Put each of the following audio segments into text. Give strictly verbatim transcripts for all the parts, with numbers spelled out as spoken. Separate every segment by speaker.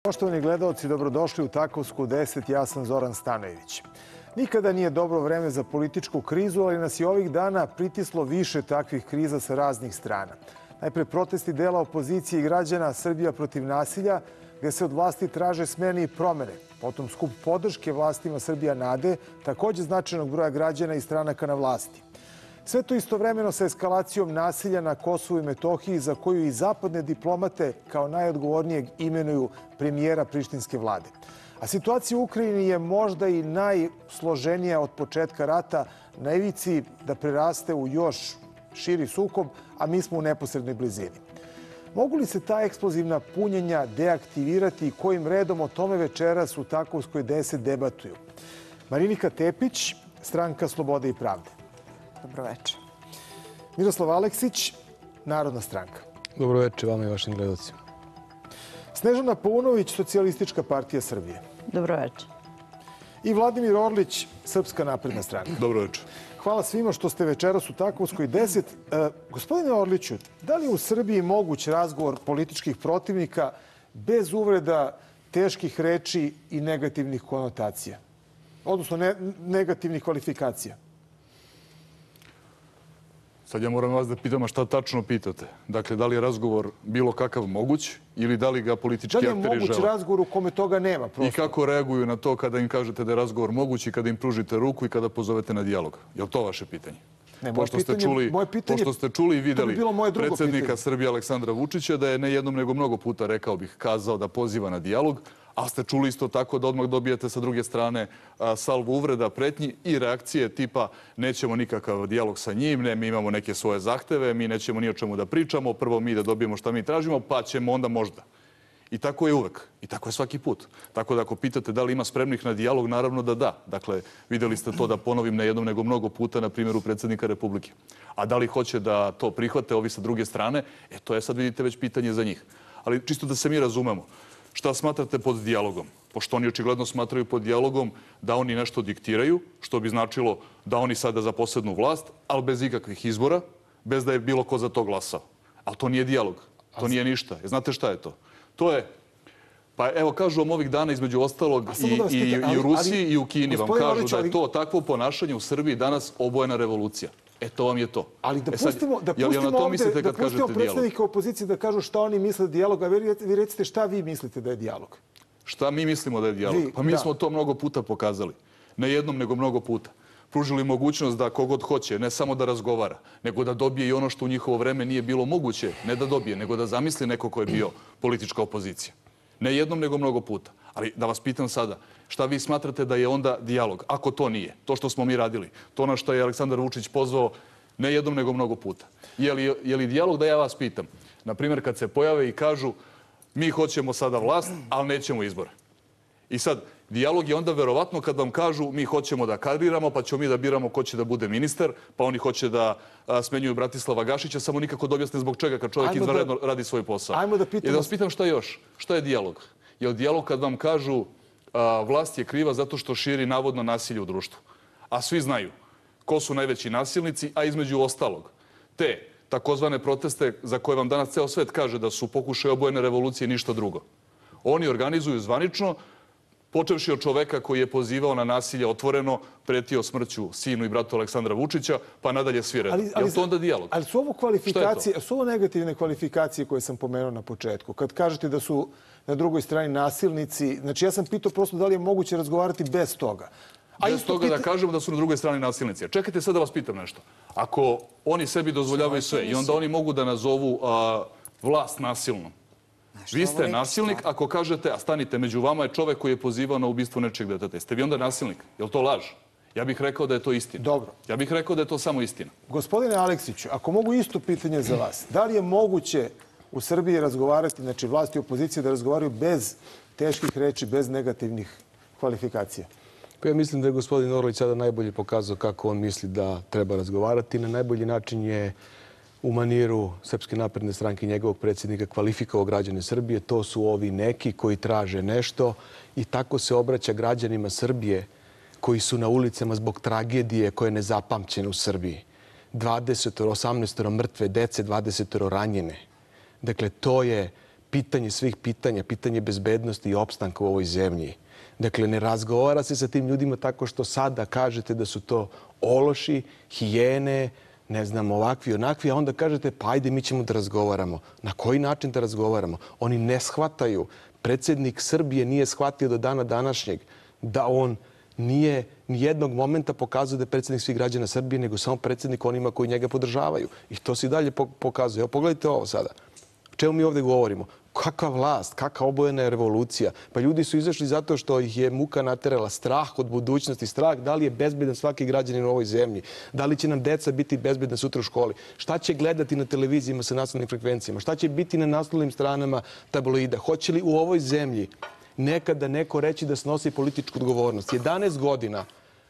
Speaker 1: Poštovani gledalci, dobrodošli u Takovsku deset, ja sam Zoran Stanojević. Nikada nije dobro vreme za političku krizu, ali nas je ovih dana pritislo više takvih kriza sa raznih strana. Najpre protesti dela opozicije i građana Srbija protiv nasilja, gde se od vlasti traže smene i promene. Potom skup podrške vlastima Srbija Nade, takođe značajnog broja građana i stranaka na vlasti. Sve to istovremeno sa eskalacijom nasilja na Kosovu i Metohiji, za koju i zapadne diplomate kao najodgovornijeg imenuju premijera prištinske vlade. A situacija u Ukrajini je možda i najsloženija od početka rata, na ivici da preraste u još širi sukob, a mi smo u neposrednoj blizini. Mogu li se ta eksplozivna punjenja deaktivirati i kojim redom o tome večeras u Takovskoj deset debatuju? Marinika Tepić, Stranka slobode i pravde.
Speaker 2: Dobroveče.
Speaker 1: Miroslav Aleksić, Narodna stranka.
Speaker 3: Dobroveče vama i vašim gledalcima.
Speaker 1: Snežana Paunović, Socijalistička partija Srbije.
Speaker 2: Dobroveče.
Speaker 1: I Vladimir Orlić, Srpska napredna stranka.
Speaker 4: Dobroveče.
Speaker 1: Hvala svima što ste večeras u Takovskoj deset. E, gospodine Orliću, da li je u Srbiji moguć razgovor političkih protivnika bez uvreda, teških reči i negativnih konotacija? Odnosno ne, negativnih kvalifikacija?
Speaker 4: Sad ja moram vas da pitam, a šta tačno pitate? Dakle, da li je razgovor bilo kakav moguć ili da li ga politički akteri žele?
Speaker 1: Da li je moguć razgovor u kome toga nema? Prosto?
Speaker 4: I kako reaguju na to kada im kažete da je razgovor moguć i kada im pružite ruku i kada pozovete na dijalog? Je li to vaše pitanje?
Speaker 1: Ne, moje
Speaker 4: pošto,
Speaker 1: pitanje,
Speaker 4: ste čuli,
Speaker 1: moje pitanje,
Speaker 4: pošto ste čuli i videli
Speaker 1: bi
Speaker 4: predsjednika
Speaker 1: pitanje.
Speaker 4: Srbije Aleksandra Vučića da je ne jednom nego mnogo puta, rekao bih, kazao da poziva na dijalog, a ste čuli isto tako da odmah dobijete sa druge strane a, salvu uvreda, pretnji i reakcije tipa nećemo nikakav dijalog sa njim, ne, mi imamo neke svoje zahteve, mi nećemo ni o čemu da pričamo, prvo mi da dobijemo šta mi tražimo, pa ćemo onda možda. I tako je uvek. I tako je svaki put. Tako da ako pitate da li ima spremnih na dijalog, naravno da da. Dakle, videli ste to, da ponovim, ne jednom nego mnogo puta na primjeru predsjednika Republike. A da li hoće da to prihvate ovi sa druge strane, e to je sad, vidite, već pitanje za njih. Ali čisto da se mi razumemo. Šta smatrate pod dijalogom? Pošto oni očigledno smatraju pod dijalogom da oni nešto diktiraju, što bi značilo da oni sada zaposednu vlast, ali bez ikakvih izbora, bez da je bilo ko za to glasao. Ali to nije dijalog. To nije ništa. Znate šta je to? To je, pa evo kažu vam ovih dana između ostalog i, i, i u Rusiji i u Kini vam kažu da je to takvo ponašanje u Srbiji danas obojena revolucija. E to vam je to.
Speaker 1: Ali da
Speaker 4: e sad,
Speaker 1: pustimo, da
Speaker 4: jel,
Speaker 1: pustimo
Speaker 4: jel
Speaker 1: ovde,
Speaker 4: mislite
Speaker 1: da
Speaker 4: kad
Speaker 1: pustimo predstavnika
Speaker 4: dijalog?
Speaker 1: opozicije da kažu šta oni misle da je dijalog, a vi, vi recite šta vi mislite da je dijalog.
Speaker 4: Šta mi mislimo da je dijalog?
Speaker 1: Vi,
Speaker 4: pa mi
Speaker 1: da.
Speaker 4: smo to mnogo puta pokazali. Ne jednom, nego mnogo puta. Pružili mogućnost da kogod hoće, ne samo da razgovara, nego da dobije i ono što u njihovo vreme nije bilo moguće, ne da dobije, nego da zamisli neko ko je bio politička opozicija. Ne jednom, nego mnogo puta. Ali da vas pitam sada, šta vi smatrate da je onda dijalog? Ako to nije, to što smo mi radili, to na što je Aleksandar Vučić pozvao ne jednom, nego mnogo puta. Je li, je li dijalog, da ja vas pitam? Naprimjer, kad se pojave i kažu mi hoćemo sada vlast, ali nećemo izbore. I sad, dijalog je onda verovatno kad vam kažu mi hoćemo da kadriramo, pa ćemo mi da biramo ko će da bude ministar, pa oni hoće da a, smenjuju Bratislava Gašića, samo nikako da objasne zbog čega kad čovjek
Speaker 1: Ajmo
Speaker 4: izvanredno
Speaker 1: da,
Speaker 4: radi svoj posao.
Speaker 1: Ajmo da pitamo...
Speaker 4: I da vas pitam šta još? Šta je dijalog? Je li dijalog kad vam kažu a, vlast je kriva zato što širi navodno nasilje u društvu? A svi znaju ko su najveći nasilnici, a između ostalog te takozvane proteste za koje vam danas ceo svet kaže da su pokušaje obojene revolucije ništa drugo. Oni organizuju zvanično, počevši od čoveka koji je pozivao na nasilje otvoreno, pretio smrću sinu i bratu Aleksandra Vučića, pa nadalje svi redom. Je li to onda dijalog?
Speaker 1: Ali su ovo kvalifikacije, su ovo negativne kvalifikacije koje sam pomenuo na početku? Kad kažete da su na drugoj strani nasilnici, znači ja sam pitao prosto da li je moguće razgovarati bez toga.
Speaker 4: A bez toga da kažemo da su na drugoj strani nasilnici. Čekajte sad da vas pitam nešto. Ako oni sebi dozvoljavaju sve i onda oni mogu da nazovu a, vlast nasilnom. Vi ste nasilnik ako kažete, a stanite, među vama je čovek koji je pozivao na ubistvo nečeg deteta. Ste vi onda nasilnik? Je li to laž? Ja bih rekao da je to istina.
Speaker 1: Dobro.
Speaker 4: Ja bih rekao da je to samo istina.
Speaker 1: Gospodine Aleksiću, ako mogu isto pitanje za vas, da li je moguće u Srbiji razgovarati, znači vlast i opozicija da razgovaraju bez teških reči, bez negativnih kvalifikacija?
Speaker 3: Pa ja mislim da je gospodin Orlić sada najbolje pokazao kako on misli da treba razgovarati. Na najbolji način je u maniru Srpske napredne stranke i njegovog predsjednika kvalifikovao građane Srbije. To su ovi neki koji traže nešto i tako se obraća građanima Srbije koji su na ulicama zbog tragedije koja je nezapamćena u Srbiji. dvadeset, osamnaest mrtve dece, dvadeset ranjene. Dakle, to je pitanje svih pitanja, pitanje bezbednosti i opstanka u ovoj zemlji. Dakle, ne razgovara se sa tim ljudima tako što sada kažete da su to ološi, hijene, ne znam, ovakvi, onakvi, a onda kažete pa ajde mi ćemo da razgovaramo. Na koji način da razgovaramo? Oni ne shvataju. Predsjednik Srbije nije shvatio do dana današnjeg da on nije ni jednog momenta pokazao da je predsjednik svih građana Srbije, nego samo predsjednik onima koji njega podržavaju. I to se i dalje pokazuje. Evo, pogledajte ovo sada. O čemu mi ovdje govorimo? Kakva vlast, kakva obojena revolucija. Pa ljudi su izašli zato što ih je muka naterala, strah od budućnosti, strah da li je bezbedan svaki građanin u ovoj zemlji, da li će nam deca biti bezbedna sutra u školi, šta će gledati na televizijama sa nacionalnim frekvencijama, šta će biti na naslovnim stranama tabloida, hoće li u ovoj zemlji nekada neko reći da snosi političku odgovornost. jedanaest godina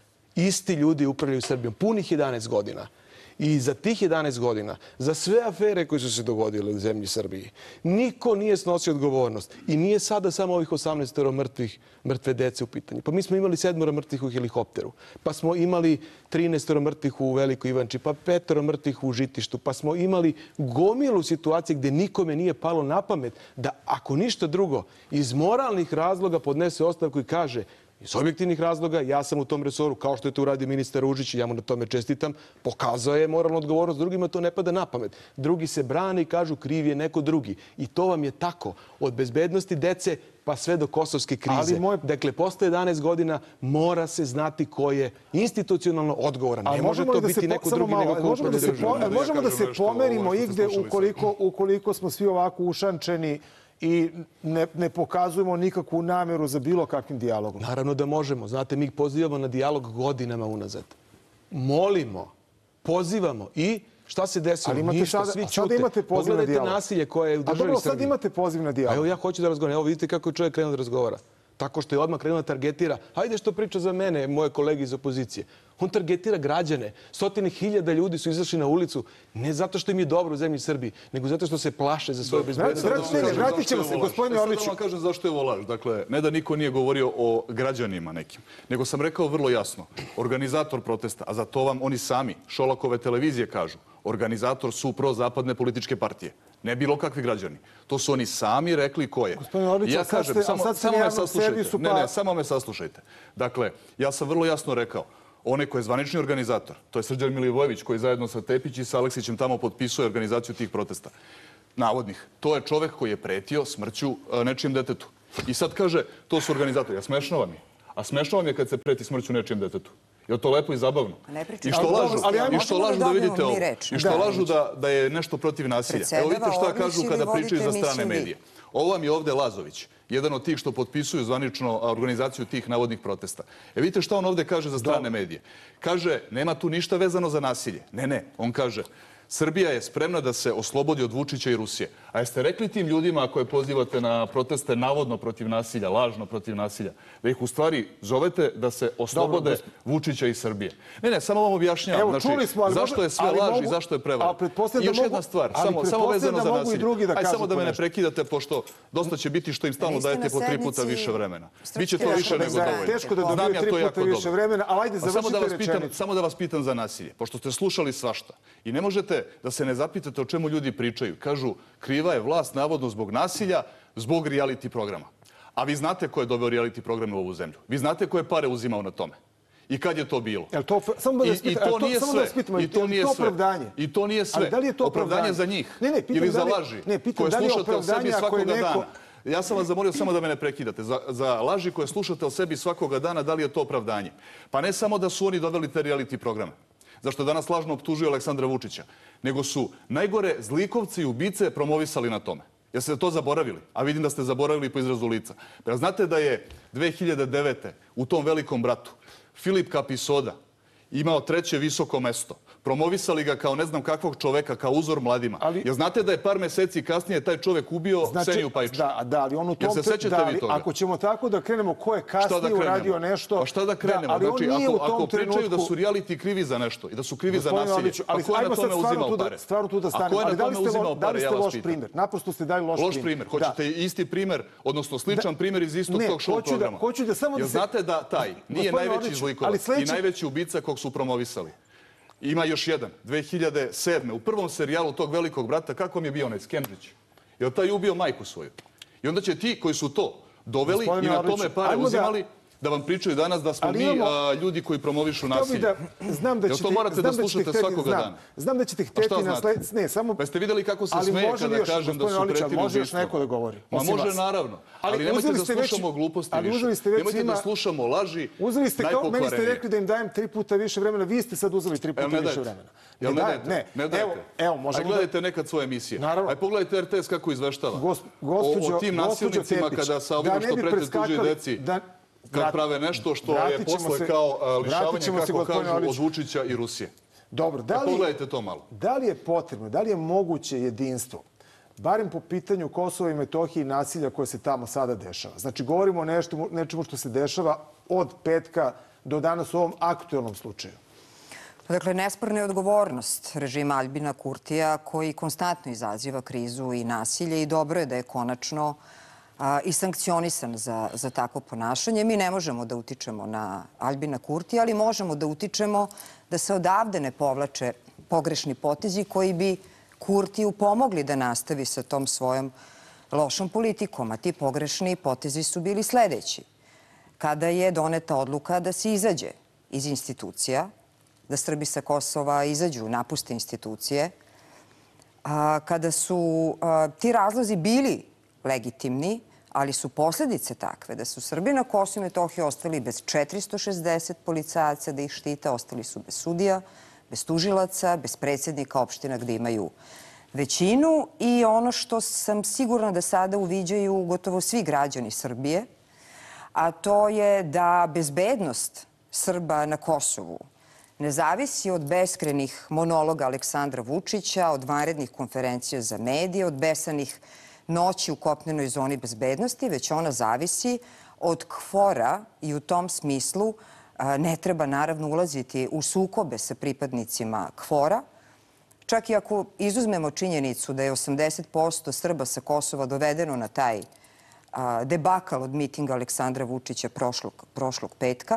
Speaker 3: isti ljudi upravljaju Srbijom, punih jedanaest godina. I za tih jedanaest godina, za sve afere koje su se dogodile u zemlji Srbiji, niko nije snosio odgovornost. I nije sada samo ovih osamnaest mrtvih, mrtve dece u pitanju. Pa mi smo imali sedmoro mrtvih u helikopteru, pa smo imali trinaest mrtvih u Velikoj Ivanči, pa petoro mrtvih u Žitištu, pa smo imali gomilu situacije gdje nikome nije palo na pamet da, ako ništa drugo, iz moralnih razloga podnese ostavku i kaže iz objektivnih razloga, ja sam u tom resoru, kao što je to uradio ministar Ružić, ja mu na tome čestitam, pokazao je moralnu odgovornost, drugima to ne pada na pamet. Drugi se brane i kažu kriv je neko drugi. I to vam je tako. Od bezbednosti dece pa sve do kosovske krize. Moj... Dakle, posle jedanaest godina mora se znati ko je institucionalno odgovoran. Ne može to biti neko drugi nego ko upravlja državom.
Speaker 1: Možemo da se pomerimo igde ukoliko smo svi ovako ušančeni i ne, ne pokazujemo nikakvu namjeru za bilo kakvim dijalogom.
Speaker 3: Naravno da možemo. Znate, mi ih pozivamo na dijalog godinama unazad. Molimo, pozivamo i šta se desilo? Ništa, svi ćute.
Speaker 1: Sada imate poziv na dijalog.
Speaker 3: Pogledajte nasilje koje je u državi Srbiji.
Speaker 1: A dobro, sad imate poziv na dijalog.
Speaker 3: Evo ja hoću da razgovaram. Evo vidite kako je čovjek krenuo da razgovara. Tako što je odmah krenuo da targetira. Hajde što priča za mene, moje kolege iz opozicije. On targetira građane. Stotine hiljada ljudi su izašli na ulicu ne zato što im je dobro u zemlji Srbiji, nego zato što se plaše za svoje bezbednost.
Speaker 1: Vratit ćemo se, gospodine Orliću.
Speaker 4: Sada vam kažem zašto je ovo laž. Dakle, ne da niko nije govorio o građanima nekim, nego sam rekao vrlo jasno. Organizator protesta, a za to vam oni sami, Šolakove televizije kažu, organizator su prozapadne političke partije. Ne bilo kakvi građani. To su oni sami rekli ko je.
Speaker 1: Gospodine Orliću,
Speaker 4: ja kažem, samo, samo me saslušajte. Ne, ne, samo me saslušajte. Dakle, ja sam vrlo jasno rekao, onaj ko je zvanični organizator, to je Srđan Milivojević koji zajedno sa Tepić i sa Aleksićem tamo potpisuje organizaciju tih protesta. Navodnih. To je čovek koji je pretio smrću nečijem detetu. I sad kaže, to su organizatori. A smešno vam je. A smešno vam je kad se preti smrću nečijem detetu. Je to lepo i zabavno? I što lažu, i što lažu da vidite ovo. I što lažu da, da je nešto protiv nasilja. Evo vidite šta kažu kada pričaju za strane medije. Ovo vam je ovde Lazović, jedan od tih što potpisuju zvanično organizaciju tih navodnih protesta. E vidite šta on ovde kaže za strane medije. Kaže, nema tu ništa vezano za nasilje. Ne, ne, on kaže, Srbija je spremna da se oslobodi od Vučića i Rusije. A jeste rekli tim ljudima koje pozivate na proteste navodno protiv nasilja, lažno protiv nasilja, da ih u stvari zovete da se oslobode Dobro, Vučića i Srbije? Ne, ne, samo vam objašnjavam.
Speaker 1: Evo,
Speaker 4: znači,
Speaker 1: čuli smo, ali
Speaker 4: zašto je sve laž mogu, i zašto je prevara. I još jedna stvar, samo, samo vezano za nasilje. Da Aj samo da me ne prekidate, pošto dosta će biti što im stalno dajete po tri puta više vremena. Biće to više nego dovoljno.
Speaker 1: Teško da dobiju tri puta više vremena, ali ajde završite rečenicu.
Speaker 4: Samo da vas pitam za nasilje, pošto ste slušali svašta. I ne možete da se ne zapitate o čemu ljudi pričaju. Kažu, kriva je vlast navodno zbog nasilja, zbog reality programa. A vi znate ko je doveo reality program u ovu zemlju. Vi znate ko je pare uzimao na tome. I kad je to bilo?
Speaker 1: I
Speaker 4: to nije sve. I to nije sve. I to nije sve. Opravdanje za njih. Ili za laži koje slušate o sebi svakoga dana. Ja sam vas zamolio samo da me ne prekidate. Za, za laži koje slušate o sebi svakoga dana, da li je to opravdanje? Pa ne samo da su oni doveli te reality programe, zašto danas lažno optužuju Aleksandra Vučića, nego su najgore zlikovci i ubice promovisali na tome. Jeste to zaboravili? A vidim da ste zaboravili po izrazu lica. Pa znate da je dve hiljade devete. u tom velikom bratu Filip Kapisoda imao treće visoko mesto. Promovisali ga kao ne znam kakvog čoveka, kao uzor mladima. Ali, jer znate da je par meseci kasnije taj čovek ubio znači, Kseniju Pajčić?
Speaker 1: Da, da, ali on u tom...
Speaker 4: Jer se sećate
Speaker 1: da,
Speaker 4: vi toga?
Speaker 1: Ako ćemo tako da krenemo ko je kasnije da uradio nešto...
Speaker 4: Pa šta da krenemo? Da, ali znači, on nije ako, u tom ako pričaju trenutku... da su reality krivi za nešto i da su krivi Gospodin za nasilje, Orliću, ali, pa ko je na tome uzimao pare?
Speaker 1: Stvarno tu da stanemo. Ali da li ste, lo, da li ste loš primjer? Naprosto ste dali loš primjer.
Speaker 4: Loš primjer. Hoćete isti primjer, odnosno sličan primjer iz istog tog show programa. Jer znate da taj nije najveći zlikovac i najveći ubica kog su promovisali. Ima još jedan. dve hiljade sedme. u prvom serijalu tog velikog brata, kako mi je bio onaj Skendrić? Jer taj je ubio majku svoju. I onda će ti koji su to doveli
Speaker 1: Gospodine
Speaker 4: i na
Speaker 1: Orliću,
Speaker 4: tome pare
Speaker 1: ajmo da-
Speaker 4: uzimali, da vam pričaju danas da smo
Speaker 1: Ali
Speaker 4: mi
Speaker 1: imamo-
Speaker 4: a, ljudi koji promovišu
Speaker 1: Htio bih
Speaker 4: nasilje.
Speaker 1: da, znam da
Speaker 4: Jel
Speaker 1: ćete,
Speaker 4: to morate
Speaker 1: znam
Speaker 4: da
Speaker 1: ćete
Speaker 4: slušate
Speaker 1: hteti-
Speaker 4: svakoga
Speaker 1: znam,
Speaker 4: dana?
Speaker 1: Znam da ćete
Speaker 4: Pa
Speaker 1: hteti
Speaker 4: šta znate?
Speaker 1: nasled... Ne, samo...
Speaker 4: Pa ste vidjeli kako se
Speaker 1: Ali
Speaker 4: smeje
Speaker 1: može li
Speaker 4: kada
Speaker 1: još,
Speaker 4: kažem da
Speaker 1: gospodine
Speaker 4: su
Speaker 1: Orlić,
Speaker 4: pretili
Speaker 1: može još
Speaker 4: ubistvom?
Speaker 1: neko da govori?
Speaker 4: Ma
Speaker 1: osim
Speaker 4: može
Speaker 1: vas?
Speaker 4: naravno.
Speaker 1: Ali
Speaker 4: Ali nemojte
Speaker 1: uzeli
Speaker 4: da
Speaker 1: ste već-
Speaker 4: slušamo gluposti
Speaker 1: ali
Speaker 4: više.
Speaker 1: uzeli ste već
Speaker 4: Nemojte
Speaker 1: svima-
Speaker 4: da slušamo laži
Speaker 1: Uzeli ste kao, meni ste
Speaker 4: najpokvarenije.
Speaker 1: rekli da im dajem tri puta više vremena, vi ste sad uzeli tri puta
Speaker 4: Jel ne
Speaker 1: više
Speaker 4: dajete?
Speaker 1: vremena.
Speaker 4: Jel ne
Speaker 1: dajem,
Speaker 4: dajete? Ne dajete.
Speaker 1: Evo, evo, možemo
Speaker 4: Aj gledajte nekad svoje emisije.
Speaker 1: Naravno.
Speaker 4: Aj pogledajte R T S kako izveštava.
Speaker 1: Gos-
Speaker 4: o,
Speaker 1: gospođo-
Speaker 4: o tim
Speaker 1: gospođo
Speaker 4: nasilnicima
Speaker 1: Tepić,
Speaker 4: kada sa
Speaker 1: da
Speaker 4: ovim
Speaker 1: ne
Speaker 4: što
Speaker 1: bi
Speaker 4: prete tuđe
Speaker 1: preskakali-
Speaker 4: deci,
Speaker 1: da-
Speaker 4: kad
Speaker 1: vrat-
Speaker 4: prave nešto što je
Speaker 1: vratit ćemo
Speaker 4: posle
Speaker 1: se-
Speaker 4: kao a,
Speaker 1: vratit
Speaker 4: lišavanje,
Speaker 1: ćemo se,
Speaker 4: kako
Speaker 1: gospodine
Speaker 4: kažu,
Speaker 1: Orlić.
Speaker 4: od Vučića i Rusije.
Speaker 1: Dobro, da
Speaker 4: E,
Speaker 1: li,
Speaker 4: pogledajte to malo.
Speaker 1: da li je potrebno, da li je moguće jedinstvo, barem po pitanju Kosova i Metohije i nasilja koje se tamo sada dešava? Znači, govorimo o nešto, nečemu što se dešava od petka do danas u ovom aktuelnom slučaju.
Speaker 2: Dakle, nesporna je odgovornost režima Aljbina Kurtija koji konstantno izaziva krizu i nasilje i dobro je da je konačno a, i sankcionisan za, za takvo ponašanje. Mi ne možemo da utičemo na Aljbina Kurtija, ali možemo da utičemo da se odavde ne povlače pogrešni potezi koji bi Kurtiju pomogli da nastavi sa tom svojom lošom politikom. A ti pogrešni potezi su bili sledeći. Kada je doneta odluka da se izađe iz institucija, da Srbi sa Kosova izađu, napuste institucije, a, kada su a, ti razlozi bili legitimni, ali su posljedice takve da su Srbi na Kosovu i Metohiji ostali bez četiristo šezdeset policajaca da ih štite, ostali su bez sudija, bez tužilaca, bez predsjednika opština gde imaju većinu i ono što sam sigurna da sada uviđaju gotovo svi građani Srbije, a to je da bezbednost Srba na Kosovu ne zavisi od beskrenih monologa Aleksandra Vučića, od vanrednih konferencija za medije, od besanih noći u kopnenoj zoni bezbednosti, već ona zavisi od KFOR-a i u tom smislu ne treba naravno ulaziti u sukobe sa pripadnicima KFOR-a. Čak i ako izuzmemo činjenicu da je osamdeset posto Srba sa Kosova dovedeno na taj debakal od mitinga Aleksandra Vučića prošlog, prošlog petka,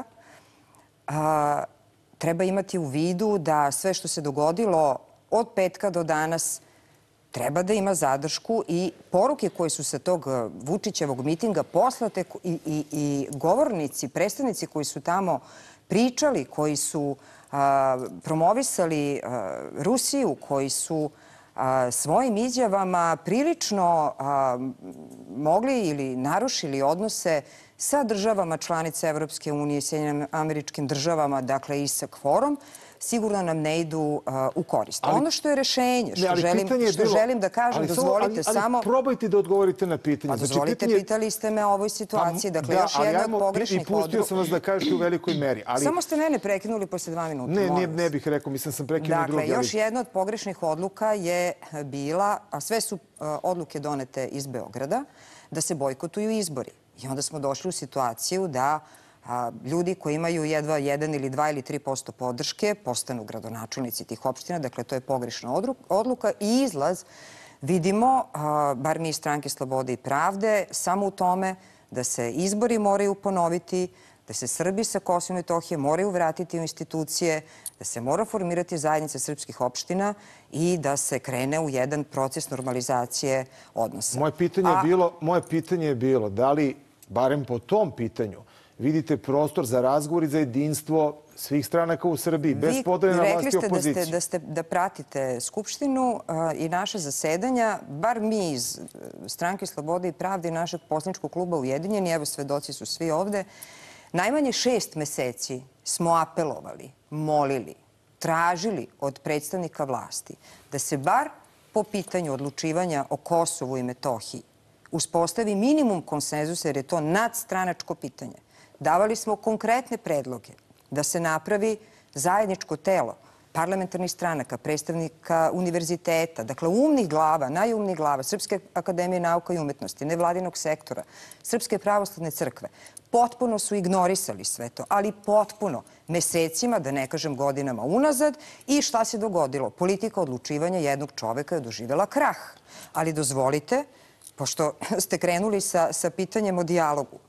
Speaker 2: a, treba imati u vidu da sve što se dogodilo od petka do danas treba da ima zadršku i poruke koje su sa tog Vučićevog mitinga poslate i, i, i govornici, predstavnici koji su tamo pričali, koji su a, promovisali a, Rusiju, koji su a, svojim izjavama prilično a, mogli ili narušili odnose sa državama članice Evropske unije, Sjedinjenim Američkim Državama, dakle i sa KFOR-om, sigurno nam ne idu uh, u korist.
Speaker 1: Ali,
Speaker 2: ono što je rešenje, što,
Speaker 1: ne,
Speaker 2: želim,
Speaker 1: je
Speaker 2: što
Speaker 1: bilo,
Speaker 2: želim da kažem,
Speaker 1: ali
Speaker 2: dozvolite
Speaker 1: ali, ali
Speaker 2: samo...
Speaker 1: probajte da odgovorite na pitanje.
Speaker 2: Pa
Speaker 1: Znači,
Speaker 2: dozvolite,
Speaker 1: pitanje...
Speaker 2: pitali ste me o ovoj situaciji. Dakle,
Speaker 1: da,
Speaker 2: još
Speaker 1: ali
Speaker 2: jedna
Speaker 1: ajmo,
Speaker 2: od pogrešnih
Speaker 1: i pustio
Speaker 2: odluka.
Speaker 1: sam vas da kažete u velikoj meri. Ali...
Speaker 2: Samo ste mene prekinuli posle dva minuta.
Speaker 1: Ne, ne,
Speaker 2: molim
Speaker 1: ne
Speaker 2: vas.
Speaker 1: bih rekao, mislim sam prekinuo
Speaker 2: Dakle,
Speaker 1: drugi.
Speaker 2: još
Speaker 1: ali...
Speaker 2: jedna od pogrešnih odluka je bila, a sve su uh, odluke donete iz Beograda, da se bojkotuju izbori. I onda smo došli u situaciju da a, ljudi koji imaju jedva jedan ili dva ili tri posto podrške postanu gradonačelnici tih opština. Dakle, to je pogrešna odluka i izlaz vidimo, a, bar mi iz Stranke Slobode i Pravde, samo u tome da se izbori moraju ponoviti, da se Srbi sa Kosova i Metohije moraju vratiti u institucije, da se mora formirati zajednica srpskih opština i da se krene u jedan proces normalizacije odnosa.
Speaker 1: Moje pitanje,
Speaker 2: A...
Speaker 1: je bilo, moje pitanje je bilo da li, barem po tom pitanju, vidite prostor za razgovor i za jedinstvo svih stranaka u Srbiji, bez podele na vlasti i opozicije.
Speaker 2: Rekli ste da, ste, da pratite Skupštinu uh, i naše zasedanja, bar mi iz Stranke Slobode i Pravde i našeg poslaničkog kluba Ujedinjeni, evo svedoci su svi ovde, najmanje šest meseci smo apelovali, molili, tražili od predstavnika vlasti da se bar po pitanju odlučivanja o Kosovu i Metohiji uspostavi minimum konsenzusa jer je to nadstranačko pitanje. Davali smo konkretne predloge da se napravi zajedničko telo parlamentarnih stranaka, predstavnika univerziteta, dakle umnih glava, najumnih glava, Srpske akademije nauka i umetnosti, nevladinog sektora, Srpske pravoslavne crkve. Potpuno su ignorisali sve to, ali potpuno, mesecima, da ne kažem godinama unazad. I šta se dogodilo? Politika odlučivanja jednog čoveka je doživjela krah. Ali dozvolite, pošto ste krenuli sa, sa pitanjem o dijalogu.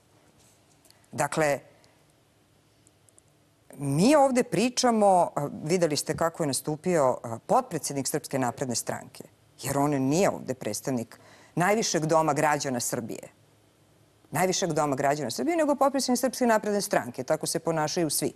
Speaker 2: Dakle, mi ovde pričamo, videli ste kako je nastupio potpredsjednik Srpske napredne stranke, jer on nije ovde predstavnik najvišeg doma građana Srbije. Najvišeg doma građana Srbije, nego potpredsjednik Srpske napredne stranke. Tako se ponašaju svi.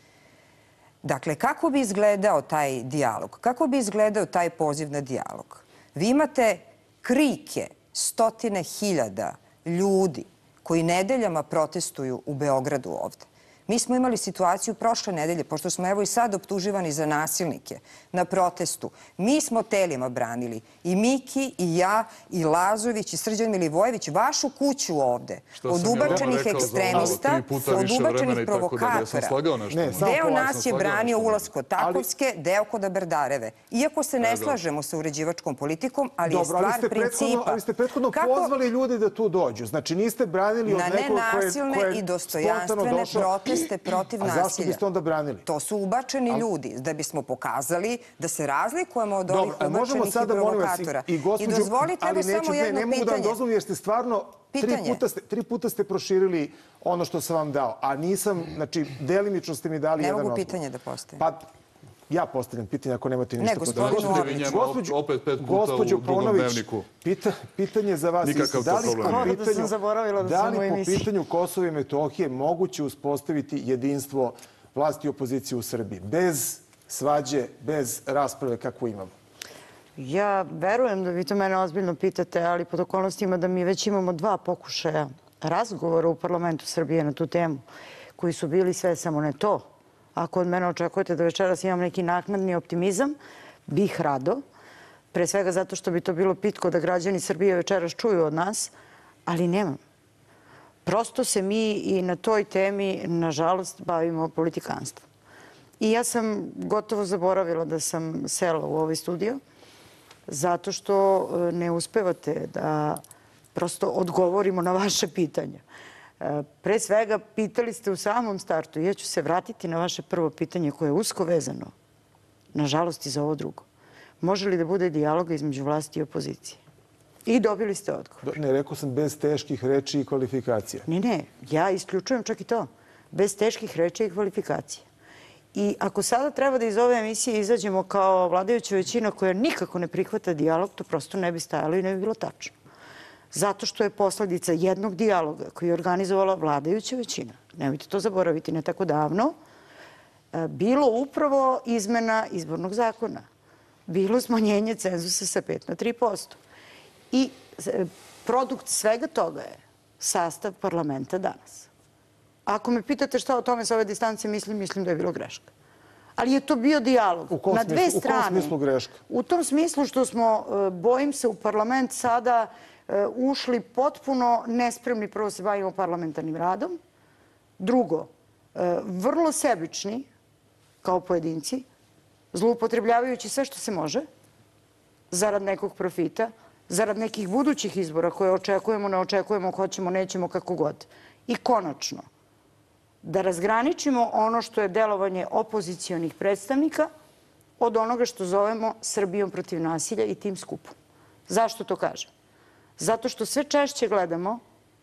Speaker 2: Dakle, kako bi izgledao taj dijalog? Kako bi izgledao taj poziv na dijalog? Vi imate krike stotine hiljada ljudi koji nedeljama protestuju u Beogradu ovde. Mi smo imali situaciju prošle nedelje, pošto smo evo i sad optuživani za nasilnike na protestu. Mi smo telima branili, i Miki, i ja, i Lazović, i Srđan Milivojević, vašu kuću ovde, od ubačenih ekstremista, od ubačenih provokatora. Deo nas je branio ulaz kod Takovske, deo kod Aberdareve. Iako se ne slažemo sa uređivačkom politikom, ali je stvar principa.
Speaker 1: Ali ste prethodno pozvali ljude da tu dođu. Znači niste branili od nekog koje je
Speaker 2: nenasilne i dostojanstvene proteste protiv nasilja.
Speaker 1: A zašto biste onda branili?
Speaker 2: To su ubačeni ljudi, da bismo pokazali da se razlikujemo od ovih ubačenih i provokatora. I dozvolite evo samo jedno pitanje.
Speaker 1: Ne mogu da vam dozvolim jer ste stvarno tri puta ste proširili ono što sam vam dao, a nisam, znači, delimično ste mi dali jedan odgovor.
Speaker 2: Ne mogu pitanje da postavim.
Speaker 1: Pa, ja postavljam pitanje ako nemate ništa.
Speaker 2: Ne, gospodinu Orliću.
Speaker 4: Opet pet puta u drugom dnevniku.
Speaker 1: Pitanje za vas.
Speaker 4: Nikakav to problem.
Speaker 1: Da li po pitanju Kosova i Metohije moguće uspostaviti jedinstvo vlasti i opozicije u Srbiji? Bez svađe, bez rasprave kakvu imamo?
Speaker 5: Ja verujem da vi to mene ozbiljno pitate, ali pod okolnostima da mi već imamo dva pokušaja razgovora u parlamentu Srbije na tu temu, koji su bili sve samo ne to. Ako od mene očekujete da večeras imam neki naknadni optimizam, bih rado. Pre svega zato što bi to bilo pitko da građani Srbije večeras čuju od nas, ali nemam. Prosto se mi i na toj temi, nažalost, bavimo politikanstvom. I ja sam gotovo zaboravila da sam sela u ovaj studio, zato što ne uspevate da prosto odgovorimo na vaše pitanja. Pre svega, pitali ste u samom startu, ja ću se vratiti na vaše prvo pitanje koje je usko vezano, nažalost, i za ovo drugo. Može li da bude dijaloga između vlasti i opozicije? I dobili ste odgovor.
Speaker 1: Ne, rekao sam bez teških reči i kvalifikacija.
Speaker 5: Ne, ne, ja isključujem čak i to. Bez teških reči i kvalifikacija. I ako sada treba da iz ove emisije izađemo kao vladajuća većina koja nikako ne prihvata dijalog, to prosto ne bi stajalo i ne bi bilo tačno. Zato što je posledica jednog dijaloga koji je organizovala vladajuća većina, nemojte to zaboraviti, ne tako davno, bilo upravo izmena izbornog zakona. Bilo smanjenje cenzusa sa pet na tri posto. I produkt svega toga je sastav parlamenta danas. Ako me pitate šta o tome sa ove distance mislim, mislim da je bilo greška. Ali je to bio dijalog na dve strane.
Speaker 1: U kom smislu greška?
Speaker 5: U tom smislu što smo, bojim se, u parlament sada ušli potpuno nespremni, prvo se bavimo parlamentarnim radom, drugo, vrlo sebični kao pojedinci, zloupotrebljavajući sve što se može, zarad nekog profita, zarad nekih budućih izbora koje očekujemo, ne očekujemo, hoćemo, nećemo, kako god. I konačno, da razgraničimo ono što je delovanje opozicionih predstavnika od onoga što zovemo Srbijom protiv nasilja i tim skupom. Zašto to kažem? Zato što sve češće gledamo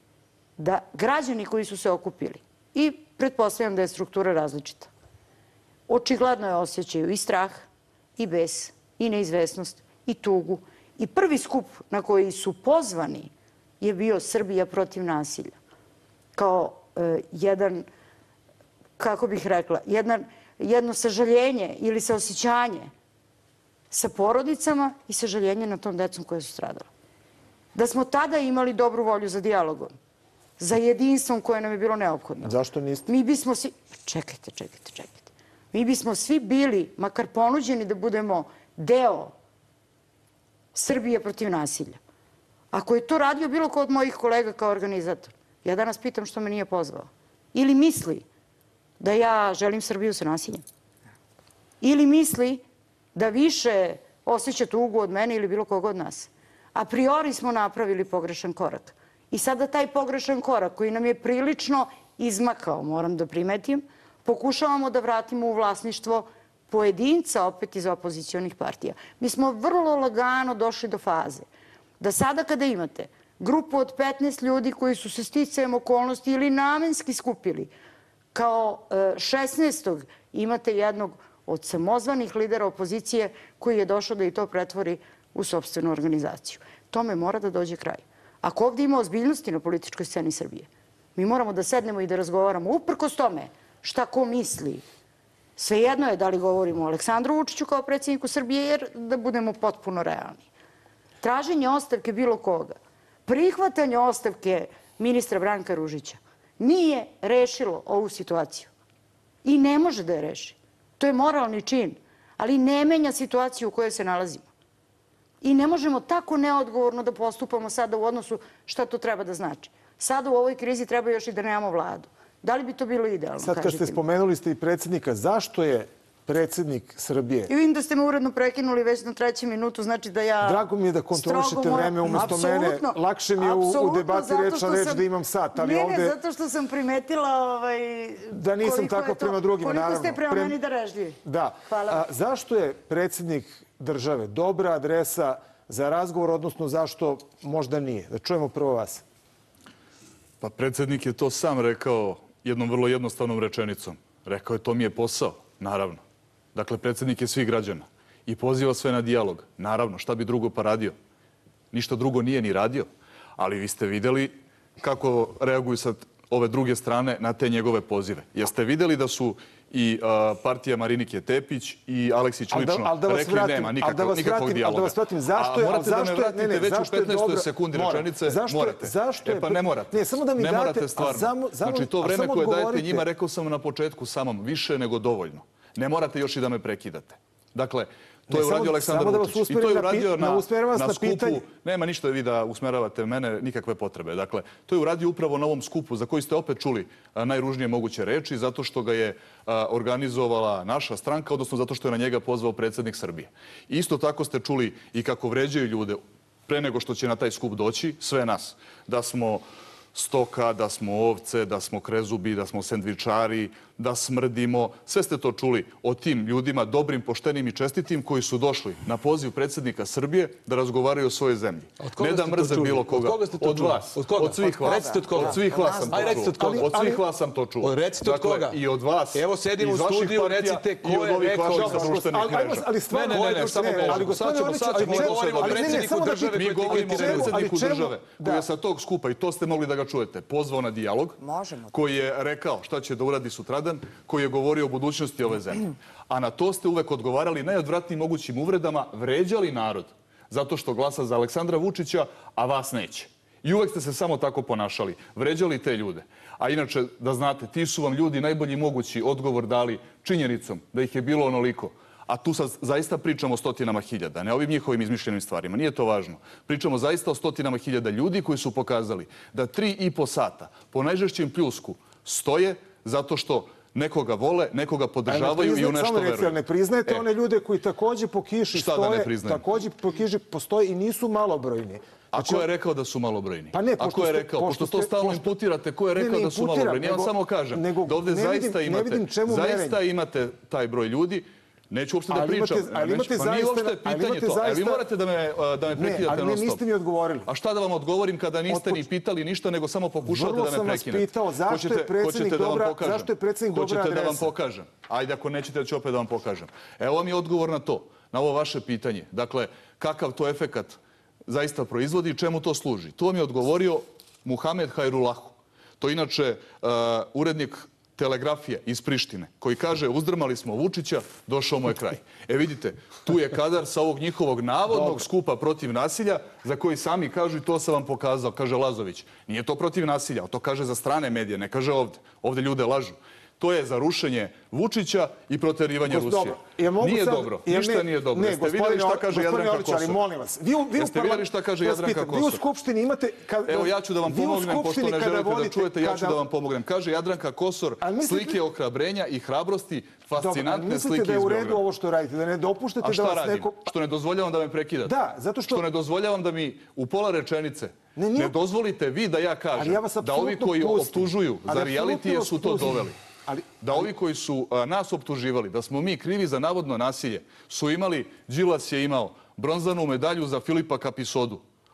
Speaker 5: da građani koji su se okupili, i pretpostavljam da je struktura različita, očigledno je osjećaju i strah, i bes, i neizvesnost, i tugu. I prvi skup na koji su pozvani je bio Srbija protiv nasilja. Kao jedan, kako bih rekla, jedno sažaljenje ili saosjećanje sa porodicama i sažaljenje na tom decom koje su stradala. Da smo tada imali dobru volju za dijalogom, za jedinstvom koje nam je bilo neophodno.
Speaker 1: Zašto niste?
Speaker 5: Mi bismo svi... Čekajte, čekajte, čekajte. Mi bismo svi bili, makar ponuđeni da budemo deo Srbije protiv nasilja. Ako je to radio bilo ko od mojih kolega kao organizator, ja danas pitam što me nije pozvao. Ili misli da ja želim Srbiju sa nasiljem. Ili misli da više osjeća tugu od mene ili bilo koga od nas. A priori smo napravili pogrešan korak. I sada taj pogrešan korak koji nam je prilično izmakao, moram da primetim, pokušavamo da vratimo u vlasništvo pojedinca opet iz opozicionih partija. Mi smo vrlo lagano došli do faze da sada kada imate grupu od petnaest ljudi koji su se sticajem okolnosti ili namenski skupili, kao šesnaestog imate jednog od samozvanih lidera opozicije koji je došao da i to pretvori u sopstvenu organizaciju. Tome mora da dođe kraj. Ako ovdje ima ozbiljnosti na političkoj sceni Srbije, mi moramo da sednemo i da razgovaramo uprkos tome šta ko misli. Svejedno je da li govorimo o Aleksandru Vučiću kao predsjedniku Srbije, jer da budemo potpuno realni. Traženje ostavke bilo koga, prihvatanje ostavke ministra Branka Ružića nije rešilo ovu situaciju. I ne može da je reši. To je moralni čin, ali ne menja situaciju u kojoj se nalazimo. I ne možemo tako neodgovorno da postupamo sada u odnosu šta to treba da znači. Sada u ovoj krizi treba još i da nemamo vladu. Da li bi to bilo idealno?
Speaker 1: Sad kad ste spomenuli ste i predsjednika, zašto je predsjednik Srbije?
Speaker 5: I vidim da ste me uredno prekinuli već na trećem minutu, znači da ja...
Speaker 1: Drago mi je da kontrolišete vreme umjesto mene. Lakše mi je u debati reč na reč da imam sat, ali ovdje...
Speaker 5: Ne, ne, zato što sam primetila
Speaker 1: da nisam tako prema drugima, naravno.
Speaker 5: Koliko ste prema meni darežljivi.
Speaker 1: Da. Zašto je predsjednik države dobra adresa za razgovor, odnosno zašto možda nije? Da čujemo prvo vas.
Speaker 4: Pa predsjednik je to sam rekao jednom vrlo jednostavnom rečenicom. Rekao je to mi je posao, naravno. Dakle, predsjednik je svih građana i poziva sve na dijalog. Naravno, šta bi drugo pa radio? Ništa drugo nije ni radio, ali vi ste vidjeli kako reaguju sad ove druge strane na te njegove pozive. Jeste vidjeli da su i partija Marinike Tepić i Aleksić lično rekli nema nikakvog dijaloga.
Speaker 1: Ali da vas vratim, zašto je...
Speaker 4: Morate da me vratite već u petnaestoj sekundi rečenice. Morate. E pa ne morate. Ne morate stvarno. Znači to vreme koje dajete njima, rekao sam na početku samom, više nego dovoljno. Ne morate još i da me prekidate. Dakle, to je uradio Aleksandar Vučić. I to je uradio na skupu. Nema ništa vi da usmeravate mene, nikakve potrebe. Dakle, to je uradio upravo na ovom skupu za koji ste opet čuli najružnije moguće reči, zato što ga je organizovala naša stranka, odnosno zato što je na njega pozvao predsjednik Srbije. Isto tako ste čuli i kako vređaju ljude pre nego što će na taj skup doći, sve nas. Da smo stoka, da smo ovce, da smo krezubi, da smo sendvičari, da smrdimo. Sve ste to čuli o tim ljudima, dobrim, poštenim i čestitim, koji su došli na poziv predsjednika Srbije da razgovaraju o svojoj zemlji. Ne da mrze bilo koga. Od vas. Od svih vas.
Speaker 3: Recite od koga.
Speaker 4: Od svih vas sam to čuo. Od svih vas sam to čuo.
Speaker 3: Recite od koga.
Speaker 4: I od vas.
Speaker 3: Evo sedimo u studiju, recite ko je rekao.
Speaker 1: Ali stvarno,
Speaker 3: ne, ne, samo možemo. Sad ćemo, sad ćemo, mi govorimo o predsjedniku države.
Speaker 4: Mi govorimo o predsjedniku države koji je sa tog skupa, i to ste mogli da ga čujete, pozvao na dijalog, koji je rekao šta će da uradi sutradan, koji je govorio o budućnosti ove zemlje. A na to ste uvek odgovarali najodvratnijim mogućim uvredama, vređali narod zato što glasa za Aleksandra Vučića, a vas neće. I uvek ste se samo tako ponašali, vređali te ljude. A inače, da znate, ti su vam ljudi najbolji mogući odgovor dali činjenicom da ih je bilo onoliko. A tu sad zaista pričamo o stotinama hiljada, ne ovim njihovim izmišljenim stvarima. Nije to važno. Pričamo zaista o stotinama hiljada ljudi koji su pokazali da tri i po sata po najžešćem pljusku stoje zato što nekoga vole, nekoga podržavaju i u nešto veruju.
Speaker 1: Ne priznajete one ljude koji također po kiši stoje, također po kiši postoje i nisu malobrojni.
Speaker 4: A ko je rekao da su malobrojni? A ko je rekao? Pošto to stalno imputirate, ko je rekao da su malobrojni? Ja vam samo kažem da ovdje zaista imate taj broj ljudi. Neću uopšte da pričam.
Speaker 1: Ali imate zaista...
Speaker 4: Ali vi morate da me prekidate non stop.
Speaker 1: Ne, ali niste mi odgovorili.
Speaker 4: A šta da vam odgovorim kada niste ni pitali ništa, nego samo pokušate da me prekinete?
Speaker 1: Vrlo sam vas pitao zašto je predsjednik dobra adresa.
Speaker 4: Hoćete da vam pokažem? Ajde, ako nećete, ću opet da vam pokažem. Evo vam je odgovor na to, na ovo vaše pitanje. Dakle, kakav to efekat zaista proizvodi i čemu to služi? To vam je odgovorio Muhamed Hajrulahu. To je inače urednik Telegrafije iz Prištine, koji kaže uzdrmali smo Vučića, došao mu je kraj. E vidite, tu je kadar sa ovog njihovog navodnog skupa protiv nasilja, za koji sami kažu i to sam vam pokazao, kaže Lazović. Nije to protiv nasilja, to kaže za strane medije, ne kaže ovdje. Ovdje ljude lažu. To je za rušenje Vučića i proterivanje Rusije. Nije dobro. Ništa nije dobro. Jeste vidjeli šta kaže Jadranka Kosor? Jeste vidjeli šta kaže Jadranka Kosor?
Speaker 1: Vi u Skupštini imate...
Speaker 4: Evo ja ću da vam pomognem, pošto ne želite da čujete, ja ću da vam pomognem. Kaže Jadranka Kosor, slike ohrabrenja i hrabrosti, fascinantne slike iz Beograda.
Speaker 1: Mislite da je u redu ovo što radite, da ne dopuštate da vas neko...
Speaker 4: A šta radim? Što ne dozvoljavam da me prekidate?
Speaker 1: Da, zato što...
Speaker 4: Što ne dozvoljavam da mi u pola rečenice ne dozvolite vi da ja kažem da ovi koji optužuju za realitije su to doveli. Da ovi koji su nas optuživali, da smo mi krivi za navodno nasilje, su imali, Đilas je imao bronzanu medalju za Filipa Kapisodu